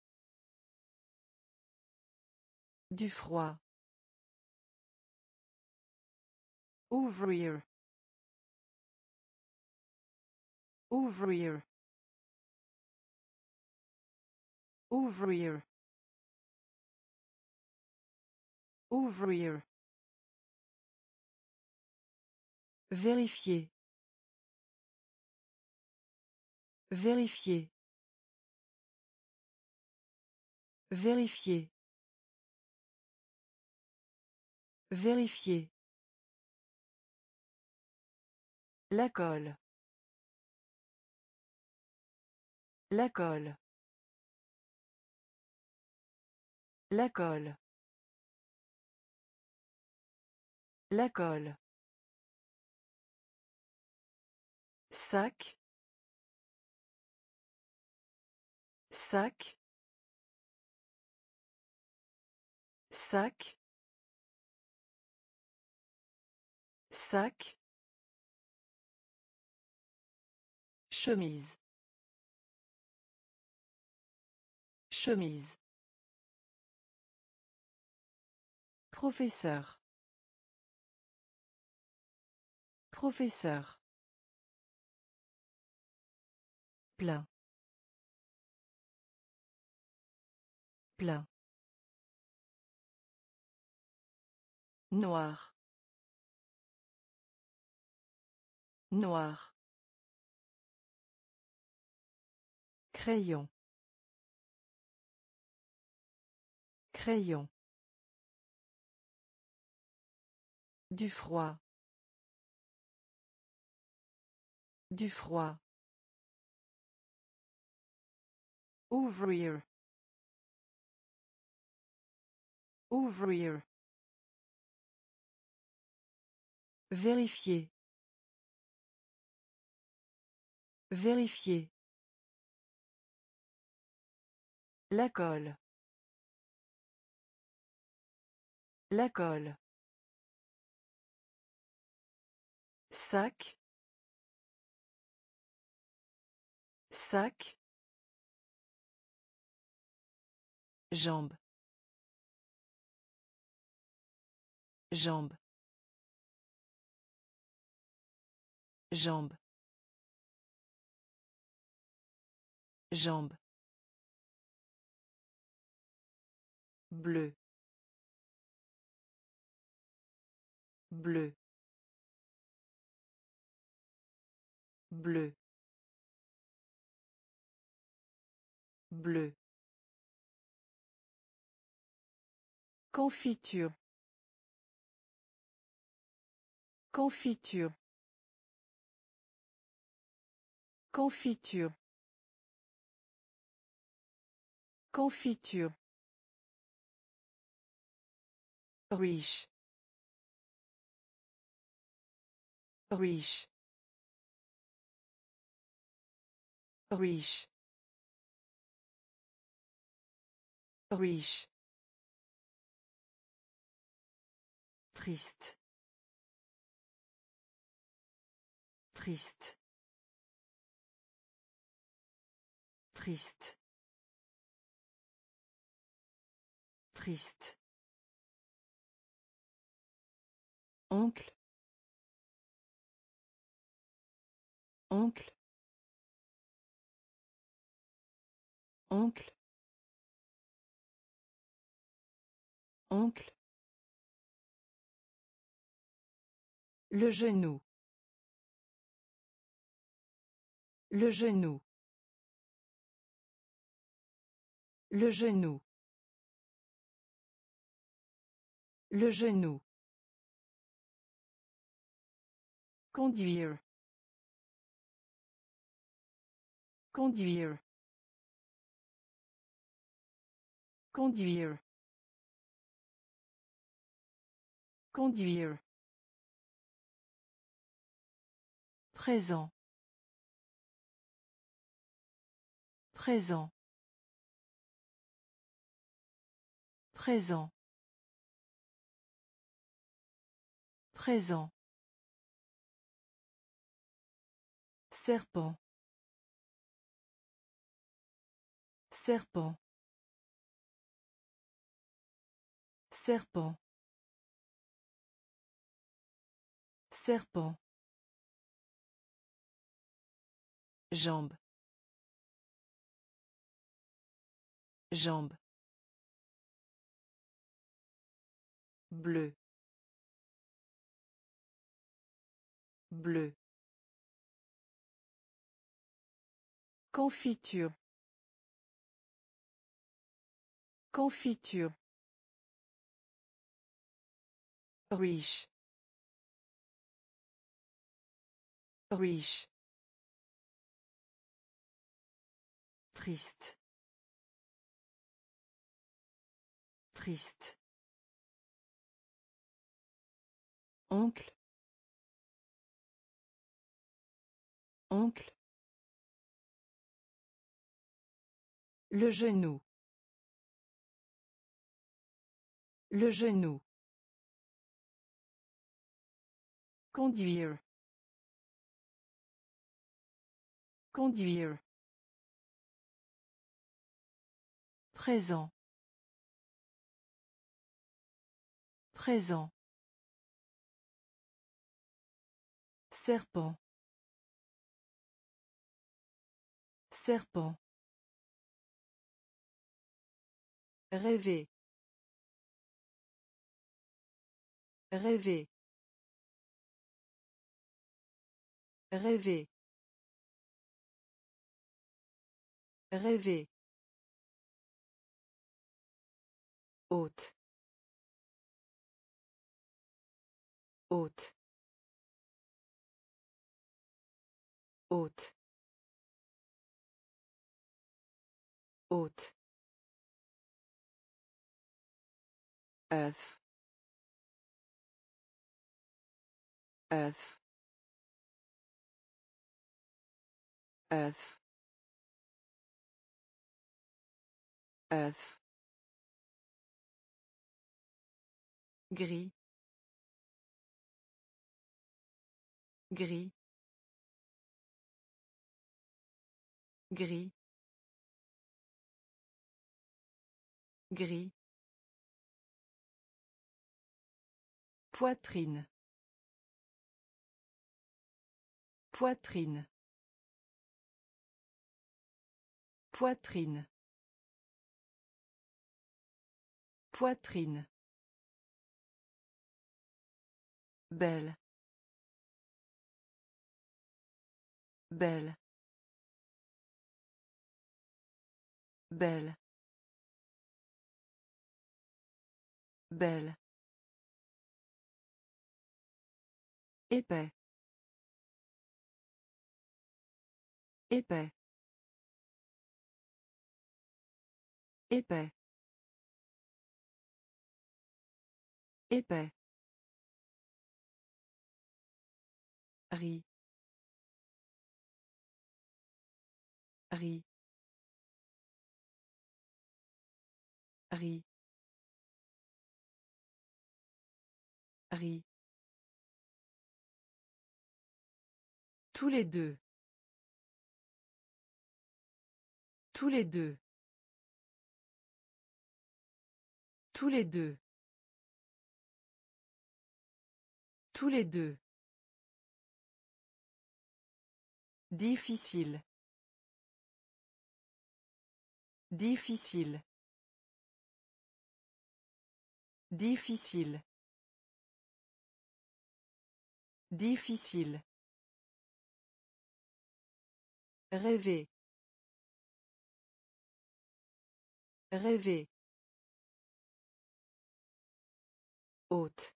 Du froid. Ouvrir. Ouvrir. Ouvrir. Ouvrir. Vérifier. Vérifier. Vérifier. Vérifier. La colle. La colle. La colle. La colle. Sac. Sac. Sac. Sac. Chemise. Chemise. Professeur. Professeur. Plein. Plein. Noir. Noir. Crayon. Crayon. Du froid. Du froid. Ouvrir. Ouvrir. Vérifier. Vérifier. La colle. La colle. Sac. Sac. Jambe. Jambe. Jambe. Jambe. Bleu. Bleu. Bleu. Bleu. Confiture. Confiture. Confiture. Confiture. Riche. Riche. Riche. Riche. Triste. Triste. Triste. Triste. Oncle. Oncle. Oncle. Oncle. Le genou. Le genou. Le genou. Le genou. Conduire. Conduire. Conduire. Conduire. Présent. Présent. Présent. Présent. Serpent. Serpent. Serpent. Serpent. Jambe. Jambe. Bleu. Bleu. Confiture. Confiture. Riche. Riche. Triste. Triste. Oncle. Oncle. Le genou. Le genou. Conduire. Conduire. Présent. Présent. Serpent. Serpent. Rêver. Rêver. Rêver. Rêver. Hôte. Hôte. Hôte. Hôte. œuf. œuf. œuf. œuf. Gris. Gris. Gris. Gris. Poitrine. Poitrine. Poitrine. Poitrine. Belle. Belle. Belle. Belle. Épais. Épais. Épais. Épais. Riz. Riz. Riz. Riz. Tous les deux. Tous les deux. Tous les deux. Tous les deux. Difficile. Difficile. Difficile. Difficile. Rêver. Rêver. Haute.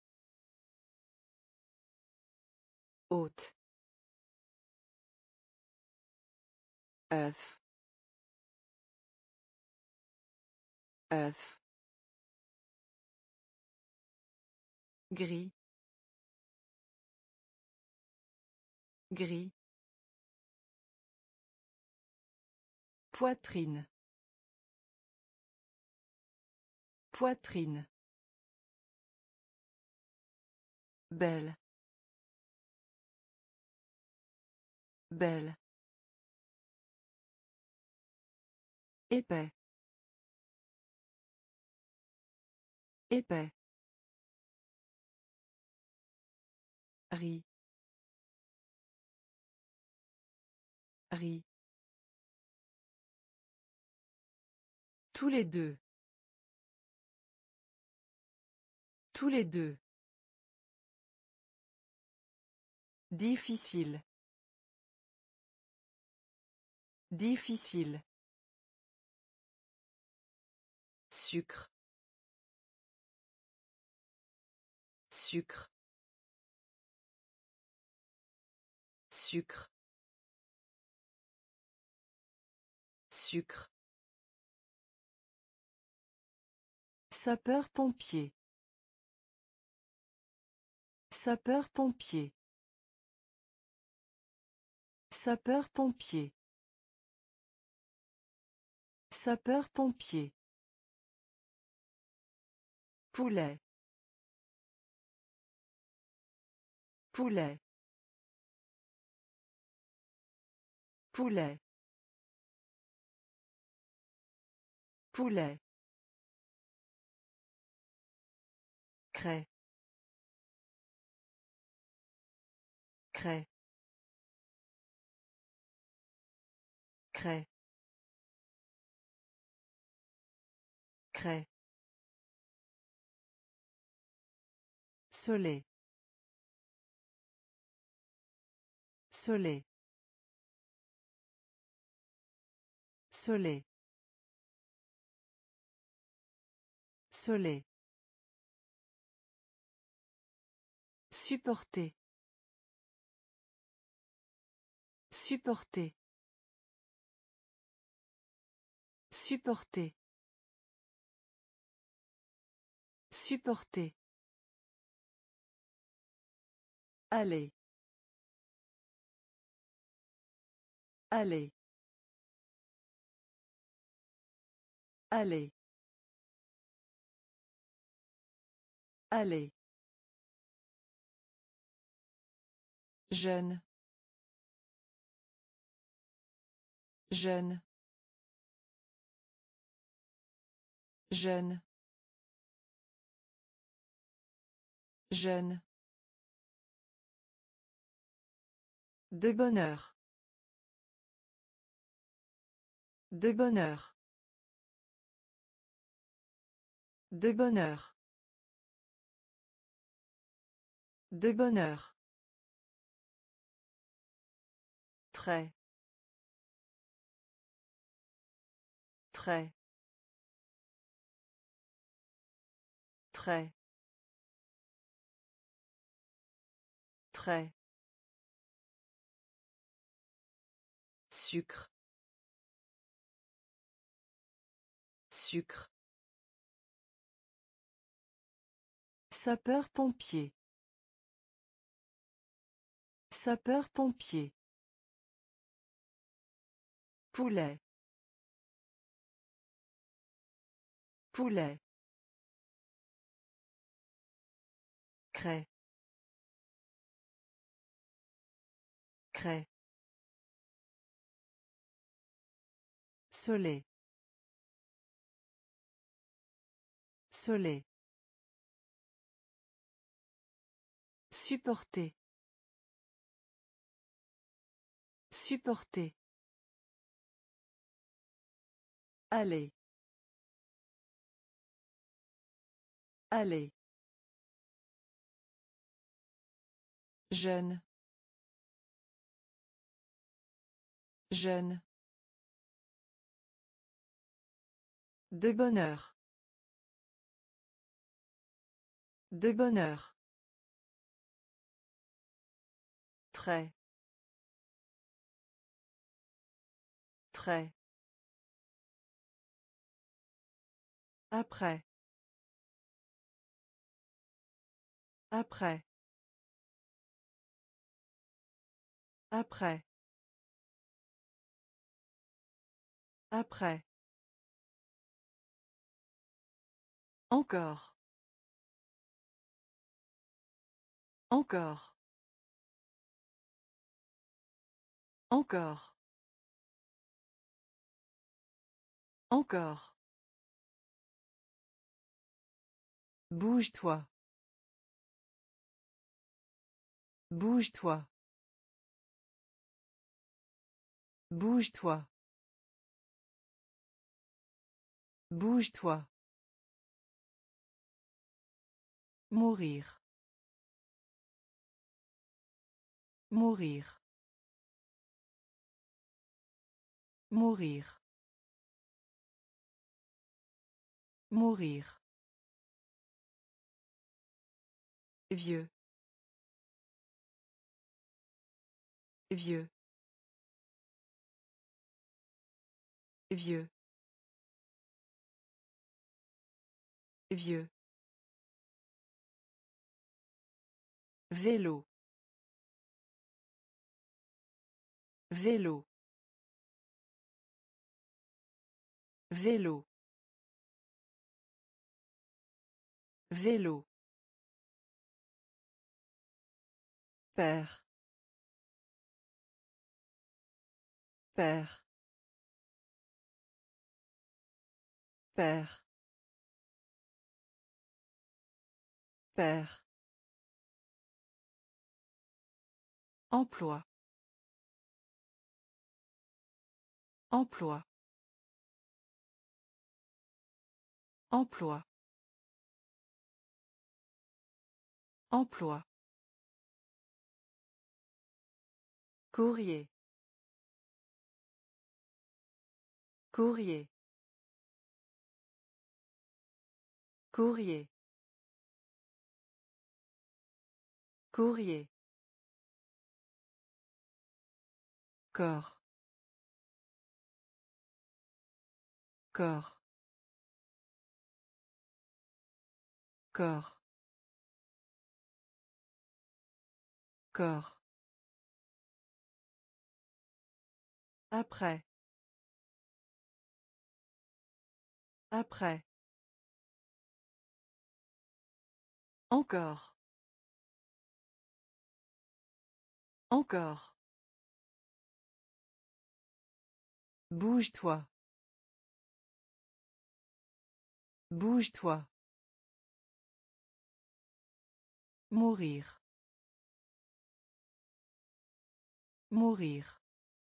Haute. œuf, œuf, gris, gris, Poitrine. Poitrine. Belle. Belle. épais, épais, Riz. Riz. Tous les deux. Tous les deux. Difficile. Difficile. Sucre. Sucre. Sucre. Sucre. Sapeur-pompier. Sapeur-pompier. Sapeur-pompier. Sapeur-pompier. Poulet. Poulet. Poulet. Poulet. Craie. Craie. Craie. Craie. Soleil. Soleil. Soleil. Soleil. Supporter. Supporter. Supporter. Supporter. Aller. Aller. Aller. Aller. Jeune. Jeune. Jeune. Jeune. De bonheur. De bonheur. De bonheur. De bonheur. Très. Très. Très. Très. Sucre. Sucre. Sapeur-pompier. Sapeur-pompier. Poulet. Poulet. Craie. Craie. Soleil. Soleil. Supporter. Supporter. Aller. Aller. Jeune. Jeune. De bonheur. De bonheur. Très. Très. Après. Après. Après. Après. Encore. Encore. Encore. Encore. Bouge-toi. Bouge-toi. Bouge-toi. Bouge-toi. Mourir. Mourir. Mourir. Mourir. Vieux. Vieux. Vieux. Vieux. Vélo. Vélo. Vélo. Vélo. Père. Père. Père. Père. Emploi. Emploi. Emploi. Emploi. Courrier. Courrier. Courrier. Courrier. Corps. Corps. Corps. Corps. Après. Après. Encore. Encore. Bouge-toi. Bouge-toi. Mourir. Mourir.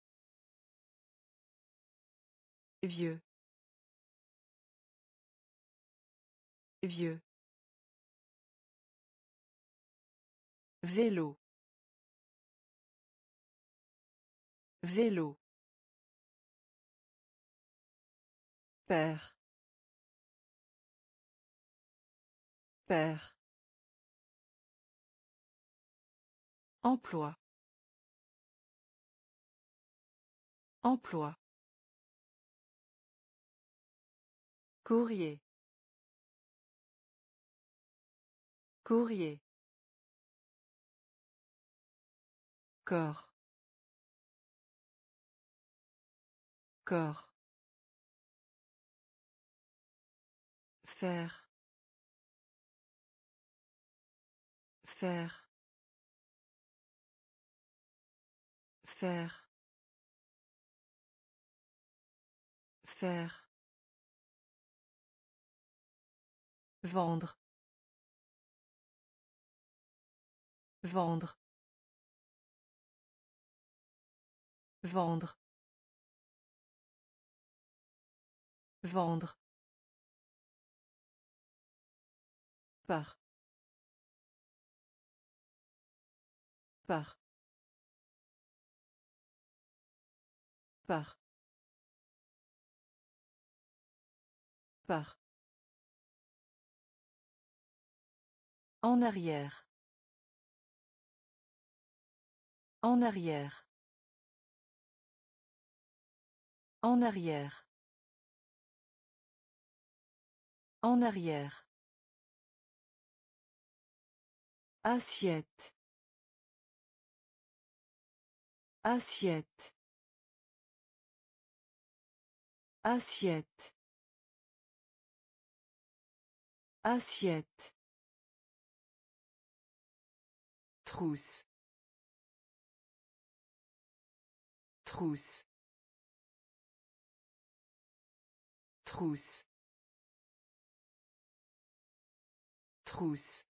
Vieux. Vieux. Vélo. Vélo. Père. Père. Emploi. Emploi. Courrier. Courrier. Corps. Corps. Faire. Faire. Faire. Faire. Vendre. Vendre. Vendre. Vendre. Par. Par. Par. Par. En arrière. En arrière. En arrière. En arrière. Assiette. Assiette. Assiette. Assiette. Trousse. Trousse. Trousse. Trousse.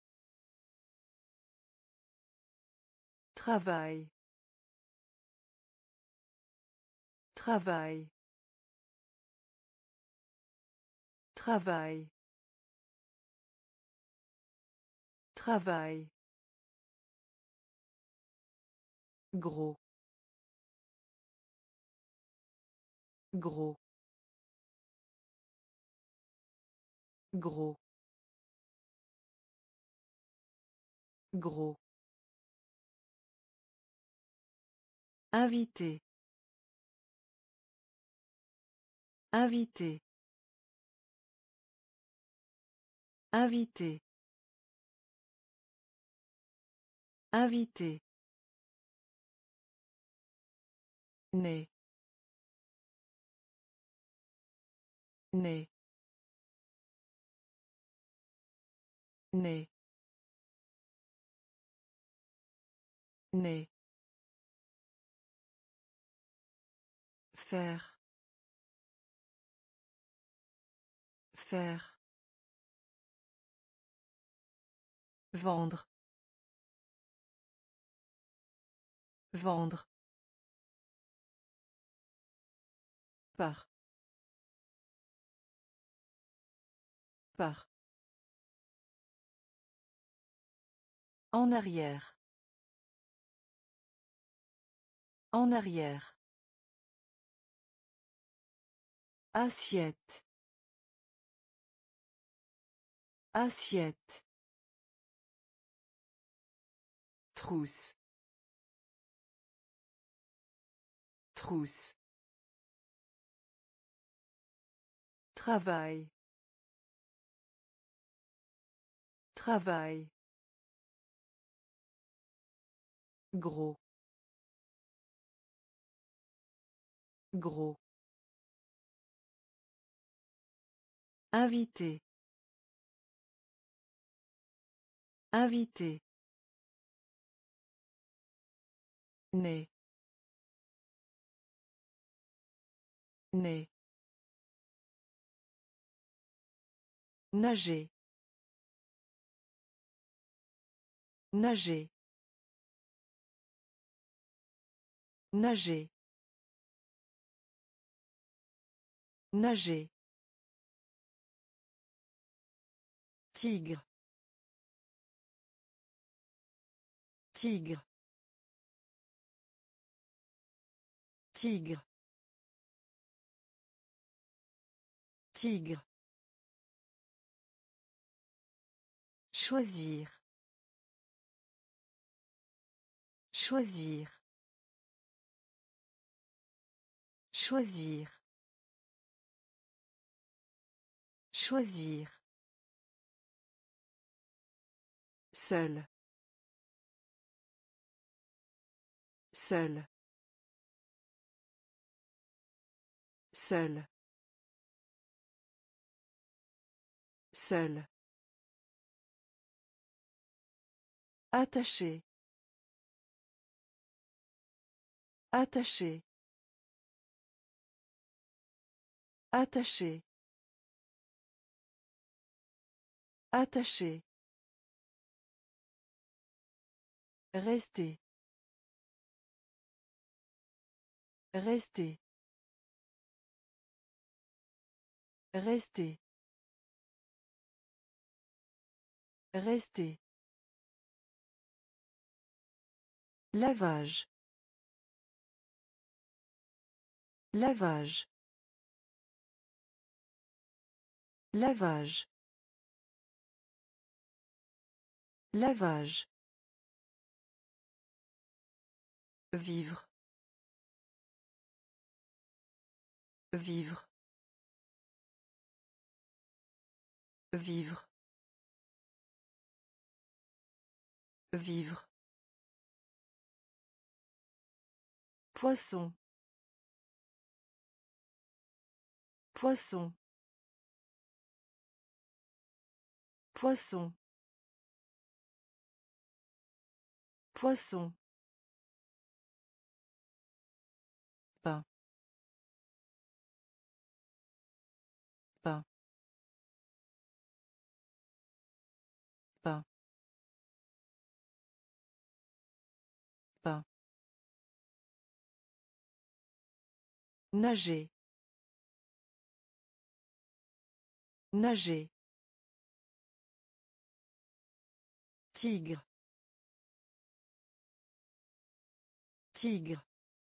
Travail. Travail. Travail. Travail. Gros. Gros. Gros. Gros. Invité. Invité. Invité. Invité. Né. Né. Né. Né. Faire. Faire. Vendre. Vendre. Par. Par. En arrière. En arrière. Assiette. Assiette. Trousse. Trousse. Travail. Travail. Gros. Gros. Invité. Invité. Né. Né. Nager. Nager. Nager. Nager. Tigre. Tigre. Tigre. Tigre. Choisir. Choisir. Choisir. Choisir. Seul. Seul. Seul. Seul. Attaché. Attaché. Attaché. Attaché. Rester. Rester. Rester. Rester. Lavage. Lavage. Lavage. Lavage. Vivre. Vivre. Vivre. Vivre. Poisson. Poisson. Poisson. Poisson. Pain. Pain. Pain. Pain. Nager. Nager. Tigre. Tigre.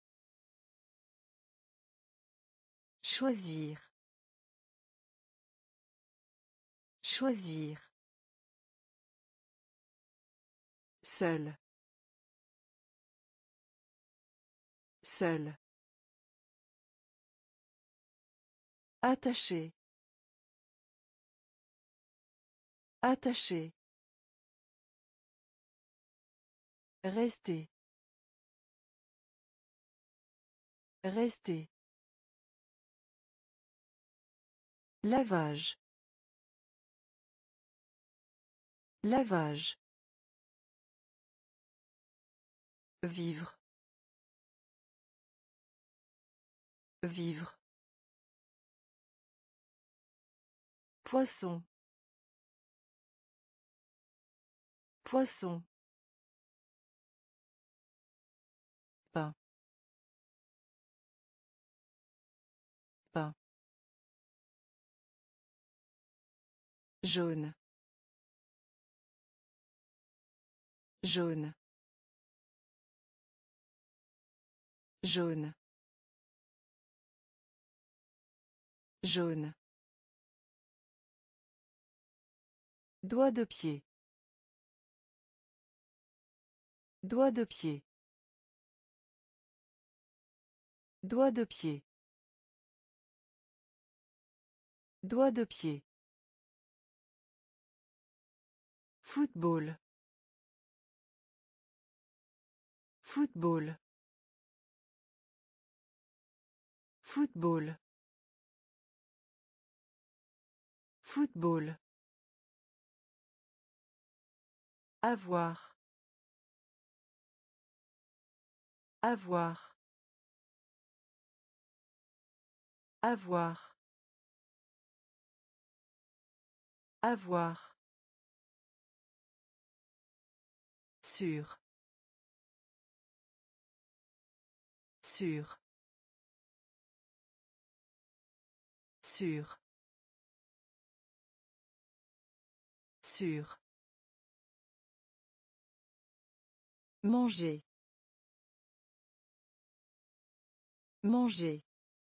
Choisir. Choisir. Seul. Seul. Attaché. Attaché. Rester. Rester. Lavage. Lavage. Vivre. Vivre. Poisson. Poisson. Pain. Pain. Jaune. Jaune. Jaune. Jaune. Doigt de pied. Doigt de pied. Doigt de pied. Doigt de pied. Football. Football. Football. Football. Avoir. Avoir. Avoir. Avoir. Sûr. Sûr. Sûr. Sûr. Manger. Manger.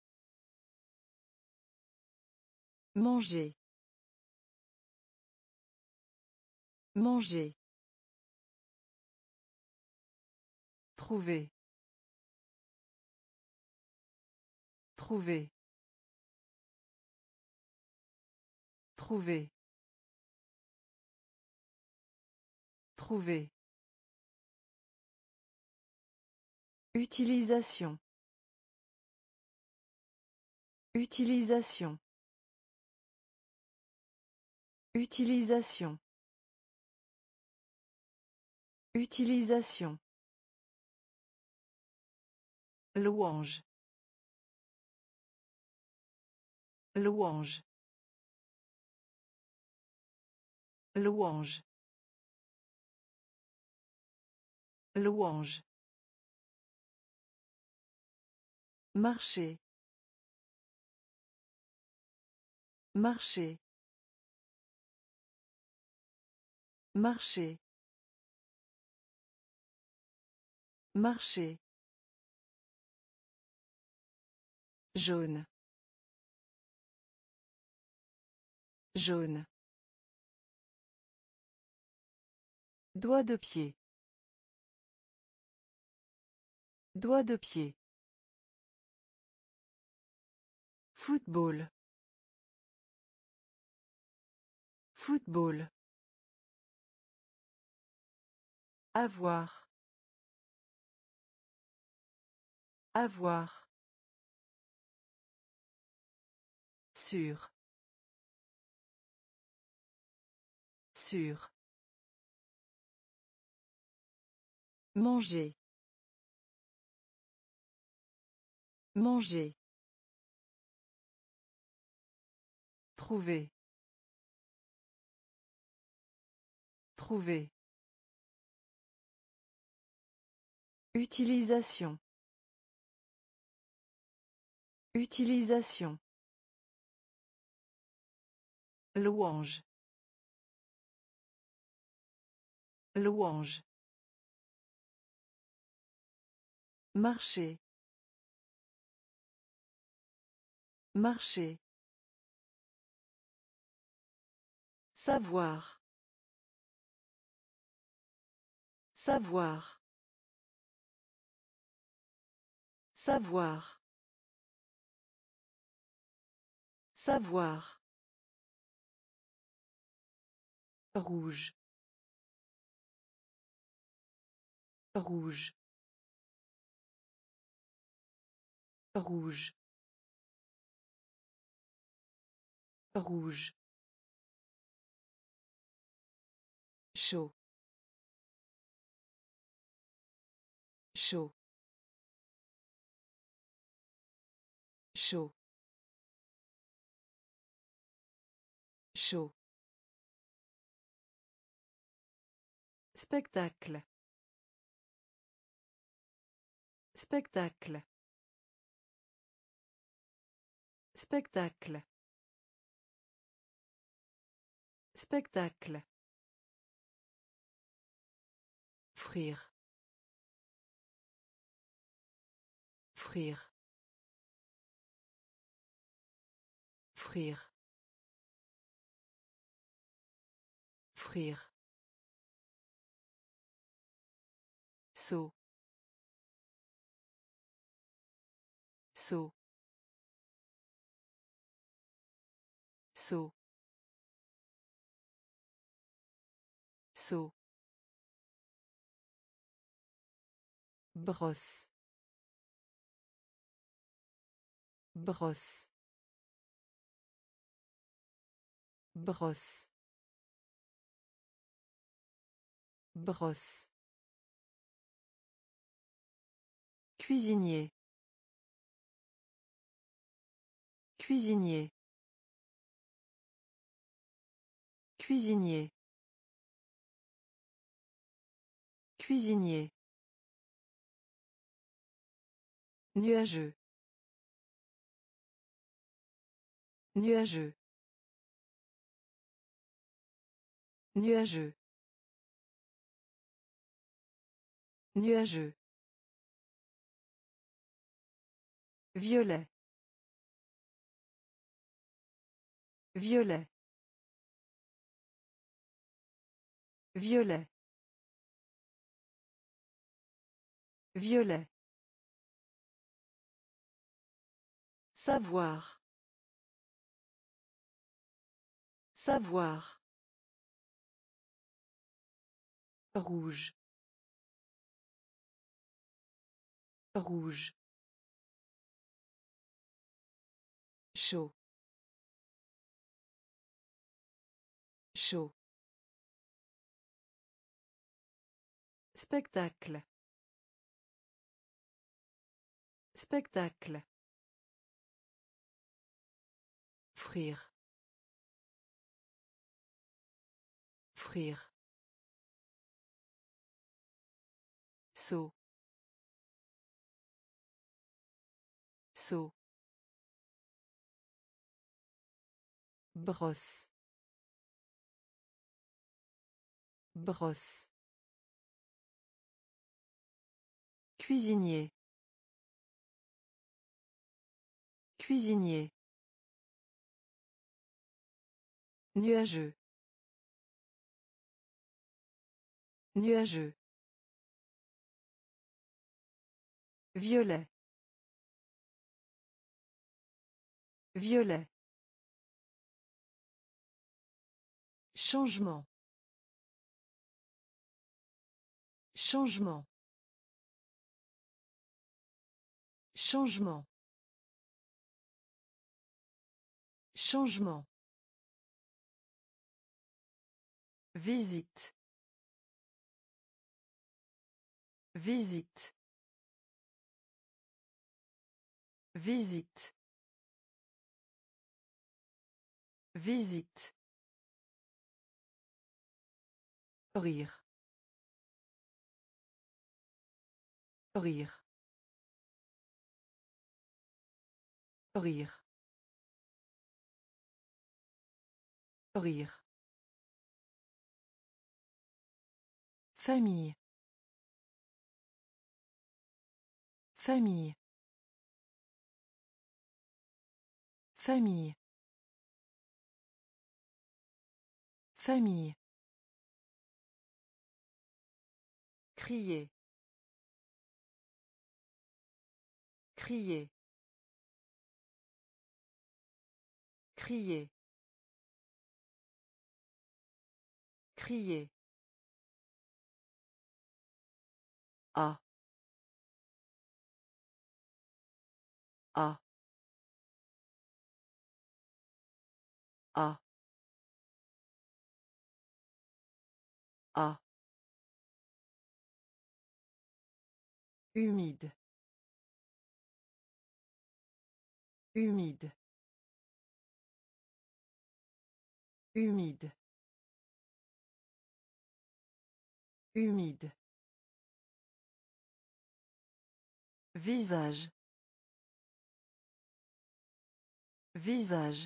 Manger. Manger. Trouver. Trouver. Trouver. Trouver. Utilisation. Utilisation. Utilisation. Utilisation. Louange. Louange. Louange. Louange. Marcher. Marcher. Marcher. Marcher. Jaune. Jaune. Doigt de pied. Doigt de pied. Football. Football. Avoir. Avoir. Sûr. Sûr. Manger. Manger. Trouver. Trouver. Utilisation. Utilisation. Louange. Louange. Marcher. Marcher. Savoir. Savoir. Savoir. Savoir. Rouge. Rouge. Rouge. Rouge. Chaud. Chaud. Chaud. Chaud. Spectacle. Spectacle. Spectacle. Spectacle. Frire. Frire. Frire. Frire. Saut. Saut. Saut. Saut. Brosse. Brosse. Brosse. Brosse. Cuisinier. Cuisinier. Cuisinier. Cuisinier. Nuageux. Nuageux. Nuageux. Nuageux. Violet. Violet. Violet. Violet. Savoir. Savoir. Rouge. Rouge. Chaud. Chaud. Spectacle. Spectacle. Frire. Frire. Saut. Saut. Brosse. Brosse. Cuisinier. Cuisinier. Nuageux. Nuageux. Violet. Violet. Changement. Changement. Changement. Changement. Visite. Visite. Visite. Visite. Rire. Rire. Rire. Rire. Famille. Famille. Famille. Famille. Crier. Crier. Crier. Crier. A. A. A. A. Humide. Humide. Humide. Humide. Visage. Visage.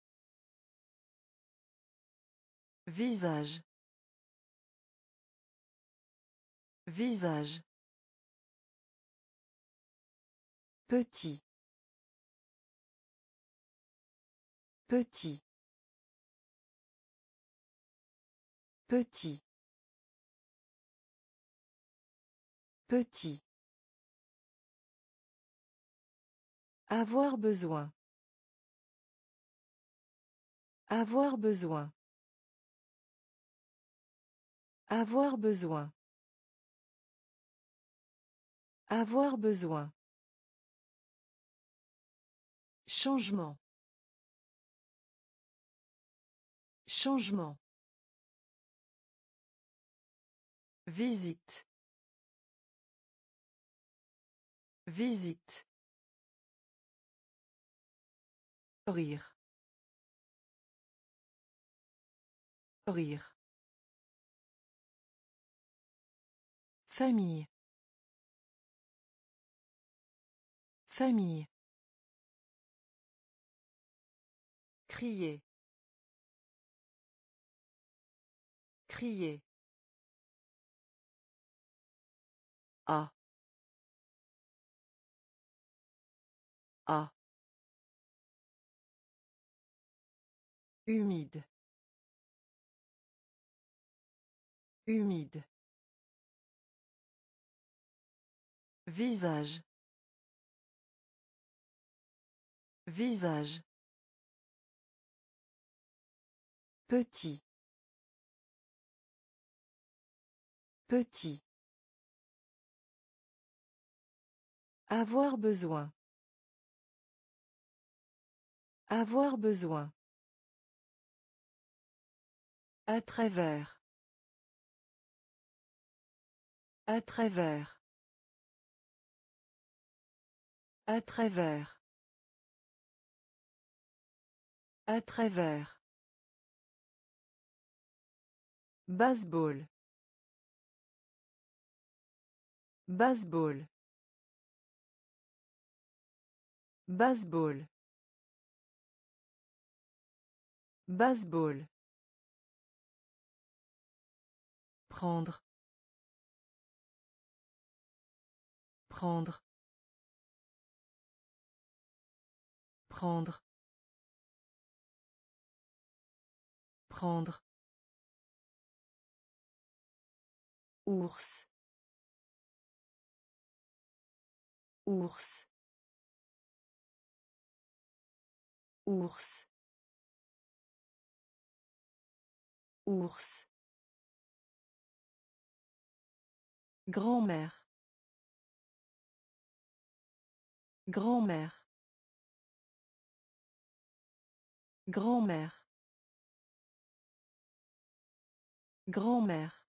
Visage. Visage. Petit. Petit. Petit. Petit. Avoir besoin. Avoir besoin. Avoir besoin. Avoir besoin. Changement. Changement. Visite. Visite. Rire. Rire. Famille. Famille. Crier. Crier. A. A. Humide. Humide. Visage. Visage. Petit. Petit. Avoir besoin. Avoir besoin. À travers. À travers. À travers. À travers. Baseball. Baseball. Baseball. Baseball. Prendre. Prendre. Prendre. Prendre. Ours. Ours. Ours. Ours. Grand-mère. Grand-mère. Grand-mère. Grand-mère.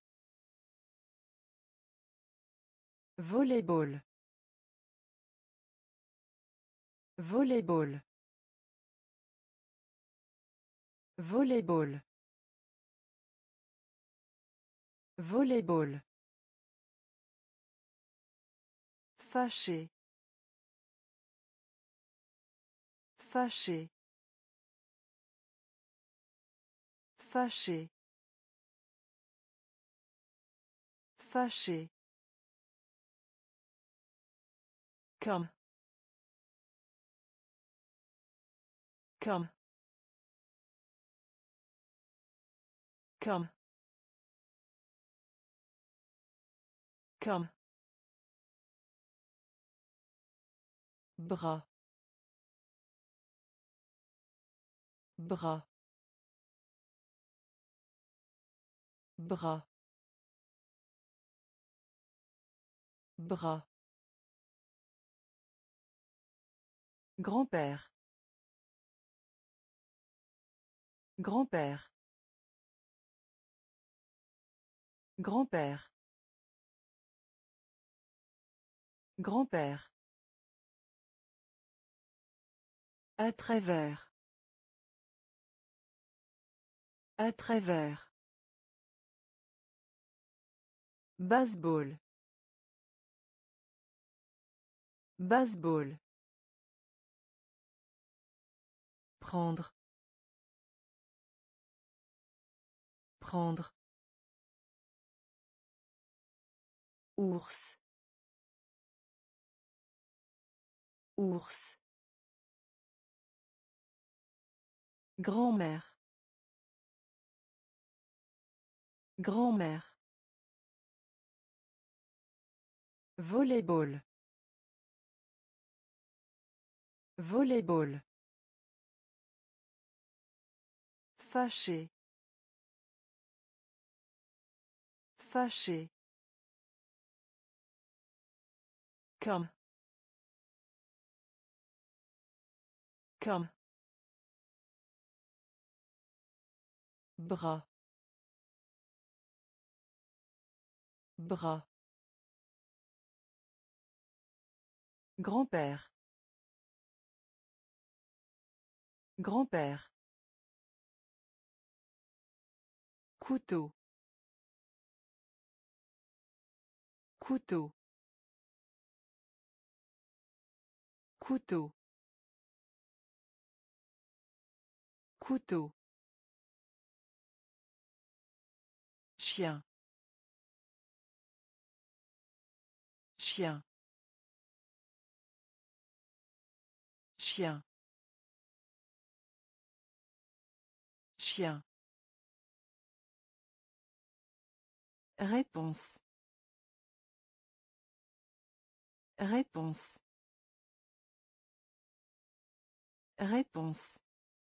Volleyball. Volleyball. Volleyball. Volleyball. Fâché. Fâché. Fâché. Fâché. Comme. Comme. Comme. Comme. Bras. Bras. Bras. Bras. Grand-père. Grand-père. Grand-père. Grand-père. À travers. À travers. Baseball. Baseball. Prendre. Prendre. Ours. Ours. Grand-mère. Grand-mère. Volleyball. Volleyball. Fâché. Fâché. Comme. Comme. Bras. Bras. Grand-père. Grand-père. Couteau. Couteau. Couteau. Couteau. Chien. Chien. Chien. Chien. Réponse. Réponse. Réponse.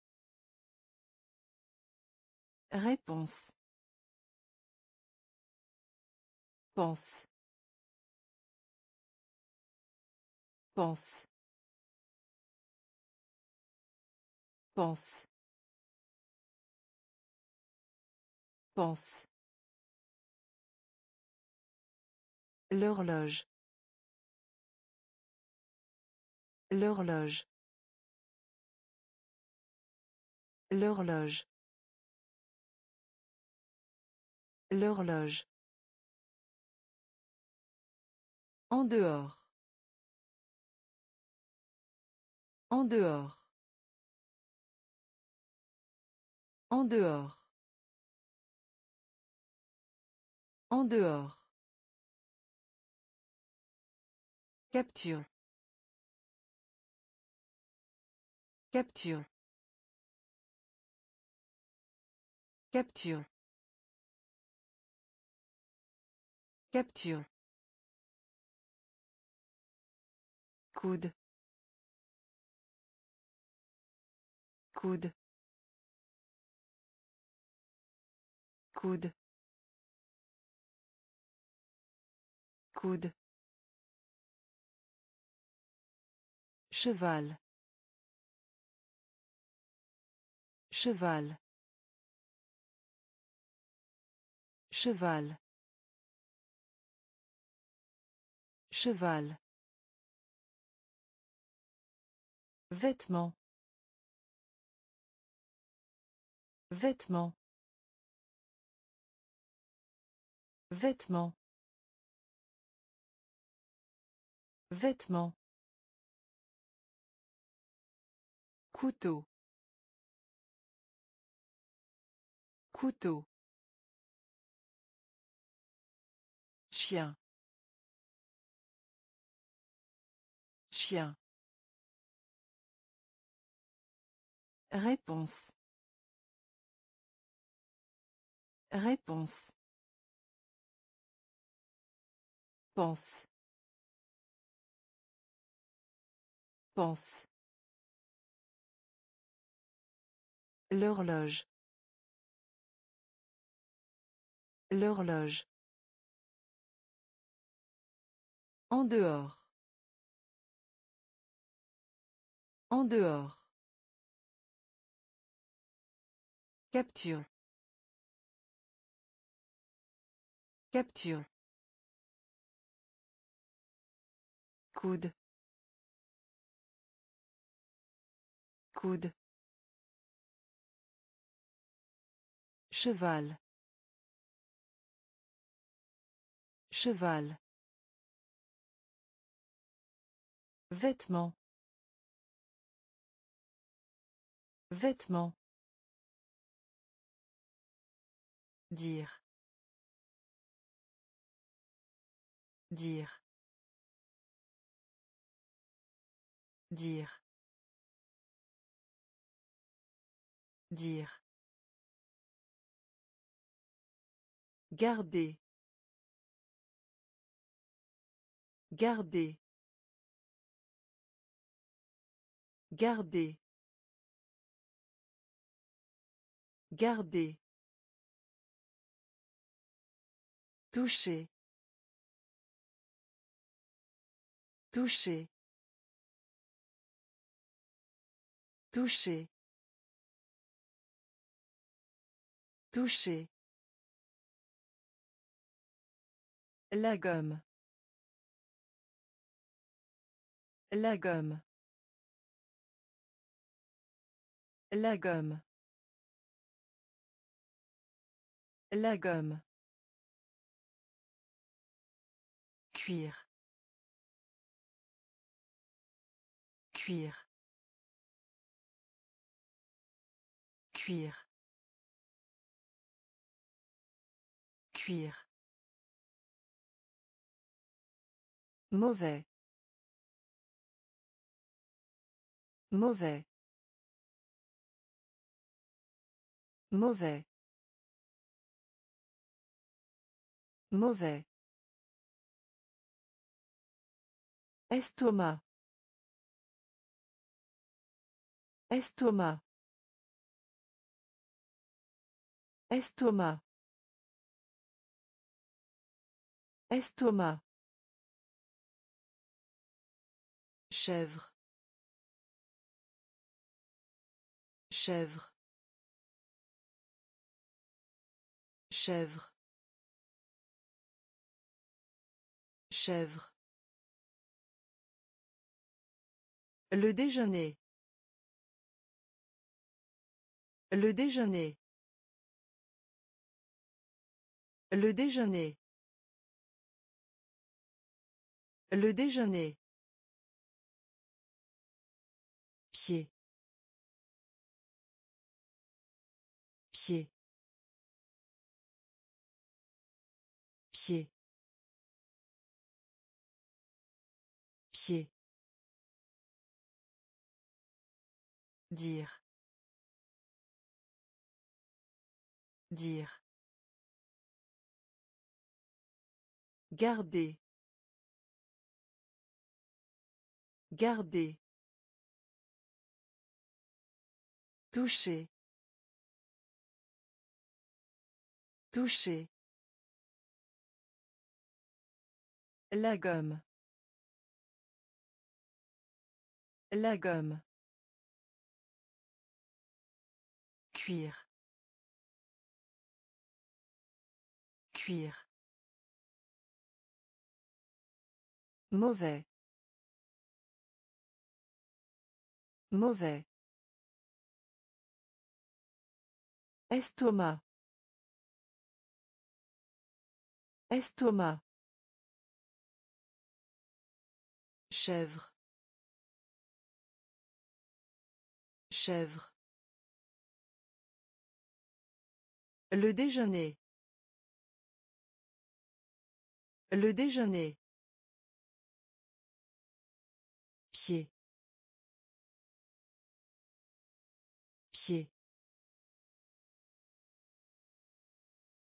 Réponse. Pense. Pense. Pense. Pense. L'horloge. L'horloge. L'horloge. L'horloge. En dehors. En dehors. En dehors. En dehors. Capture. Capture. Capture. Capture. Coude. Coude. Coude. Coude. Cheval. Cheval. Cheval. Cheval. Vêtements. Vêtements. Vêtements. Vêtements. Couteau. Couteau. Chien. Chien. Réponse. Réponse. Pense. Pense. L'horloge. L'horloge. En dehors. En dehors. Capture. Capture. Coude. Coude. Cheval. Cheval. Vêtements. Vêtements. Dire. Dire. Dire. Dire. Garder. Garder. Garder. Garder. Toucher. Toucher. Toucher. Toucher. La gomme. La gomme. La gomme. La gomme. Cuir. Cuir. Cuir. Cuir. Mauvais. Mauvais. Mauvais. Mauvais. Estomac. Estomac. Estomac. Estomac. Chèvre. Chèvre. Chèvre. Chèvre. Le déjeuner. Le déjeuner. Le déjeuner. Le déjeuner. Pied. Pied. Pied. Pied. Dire. Dire. Garder. Garder. Toucher. Toucher. La gomme. La gomme. Cuir. Cuir. Mauvais. Mauvais. Estomac. Estomac. Chèvre. Chèvre. Le déjeuner. Le déjeuner. Pied. Pied.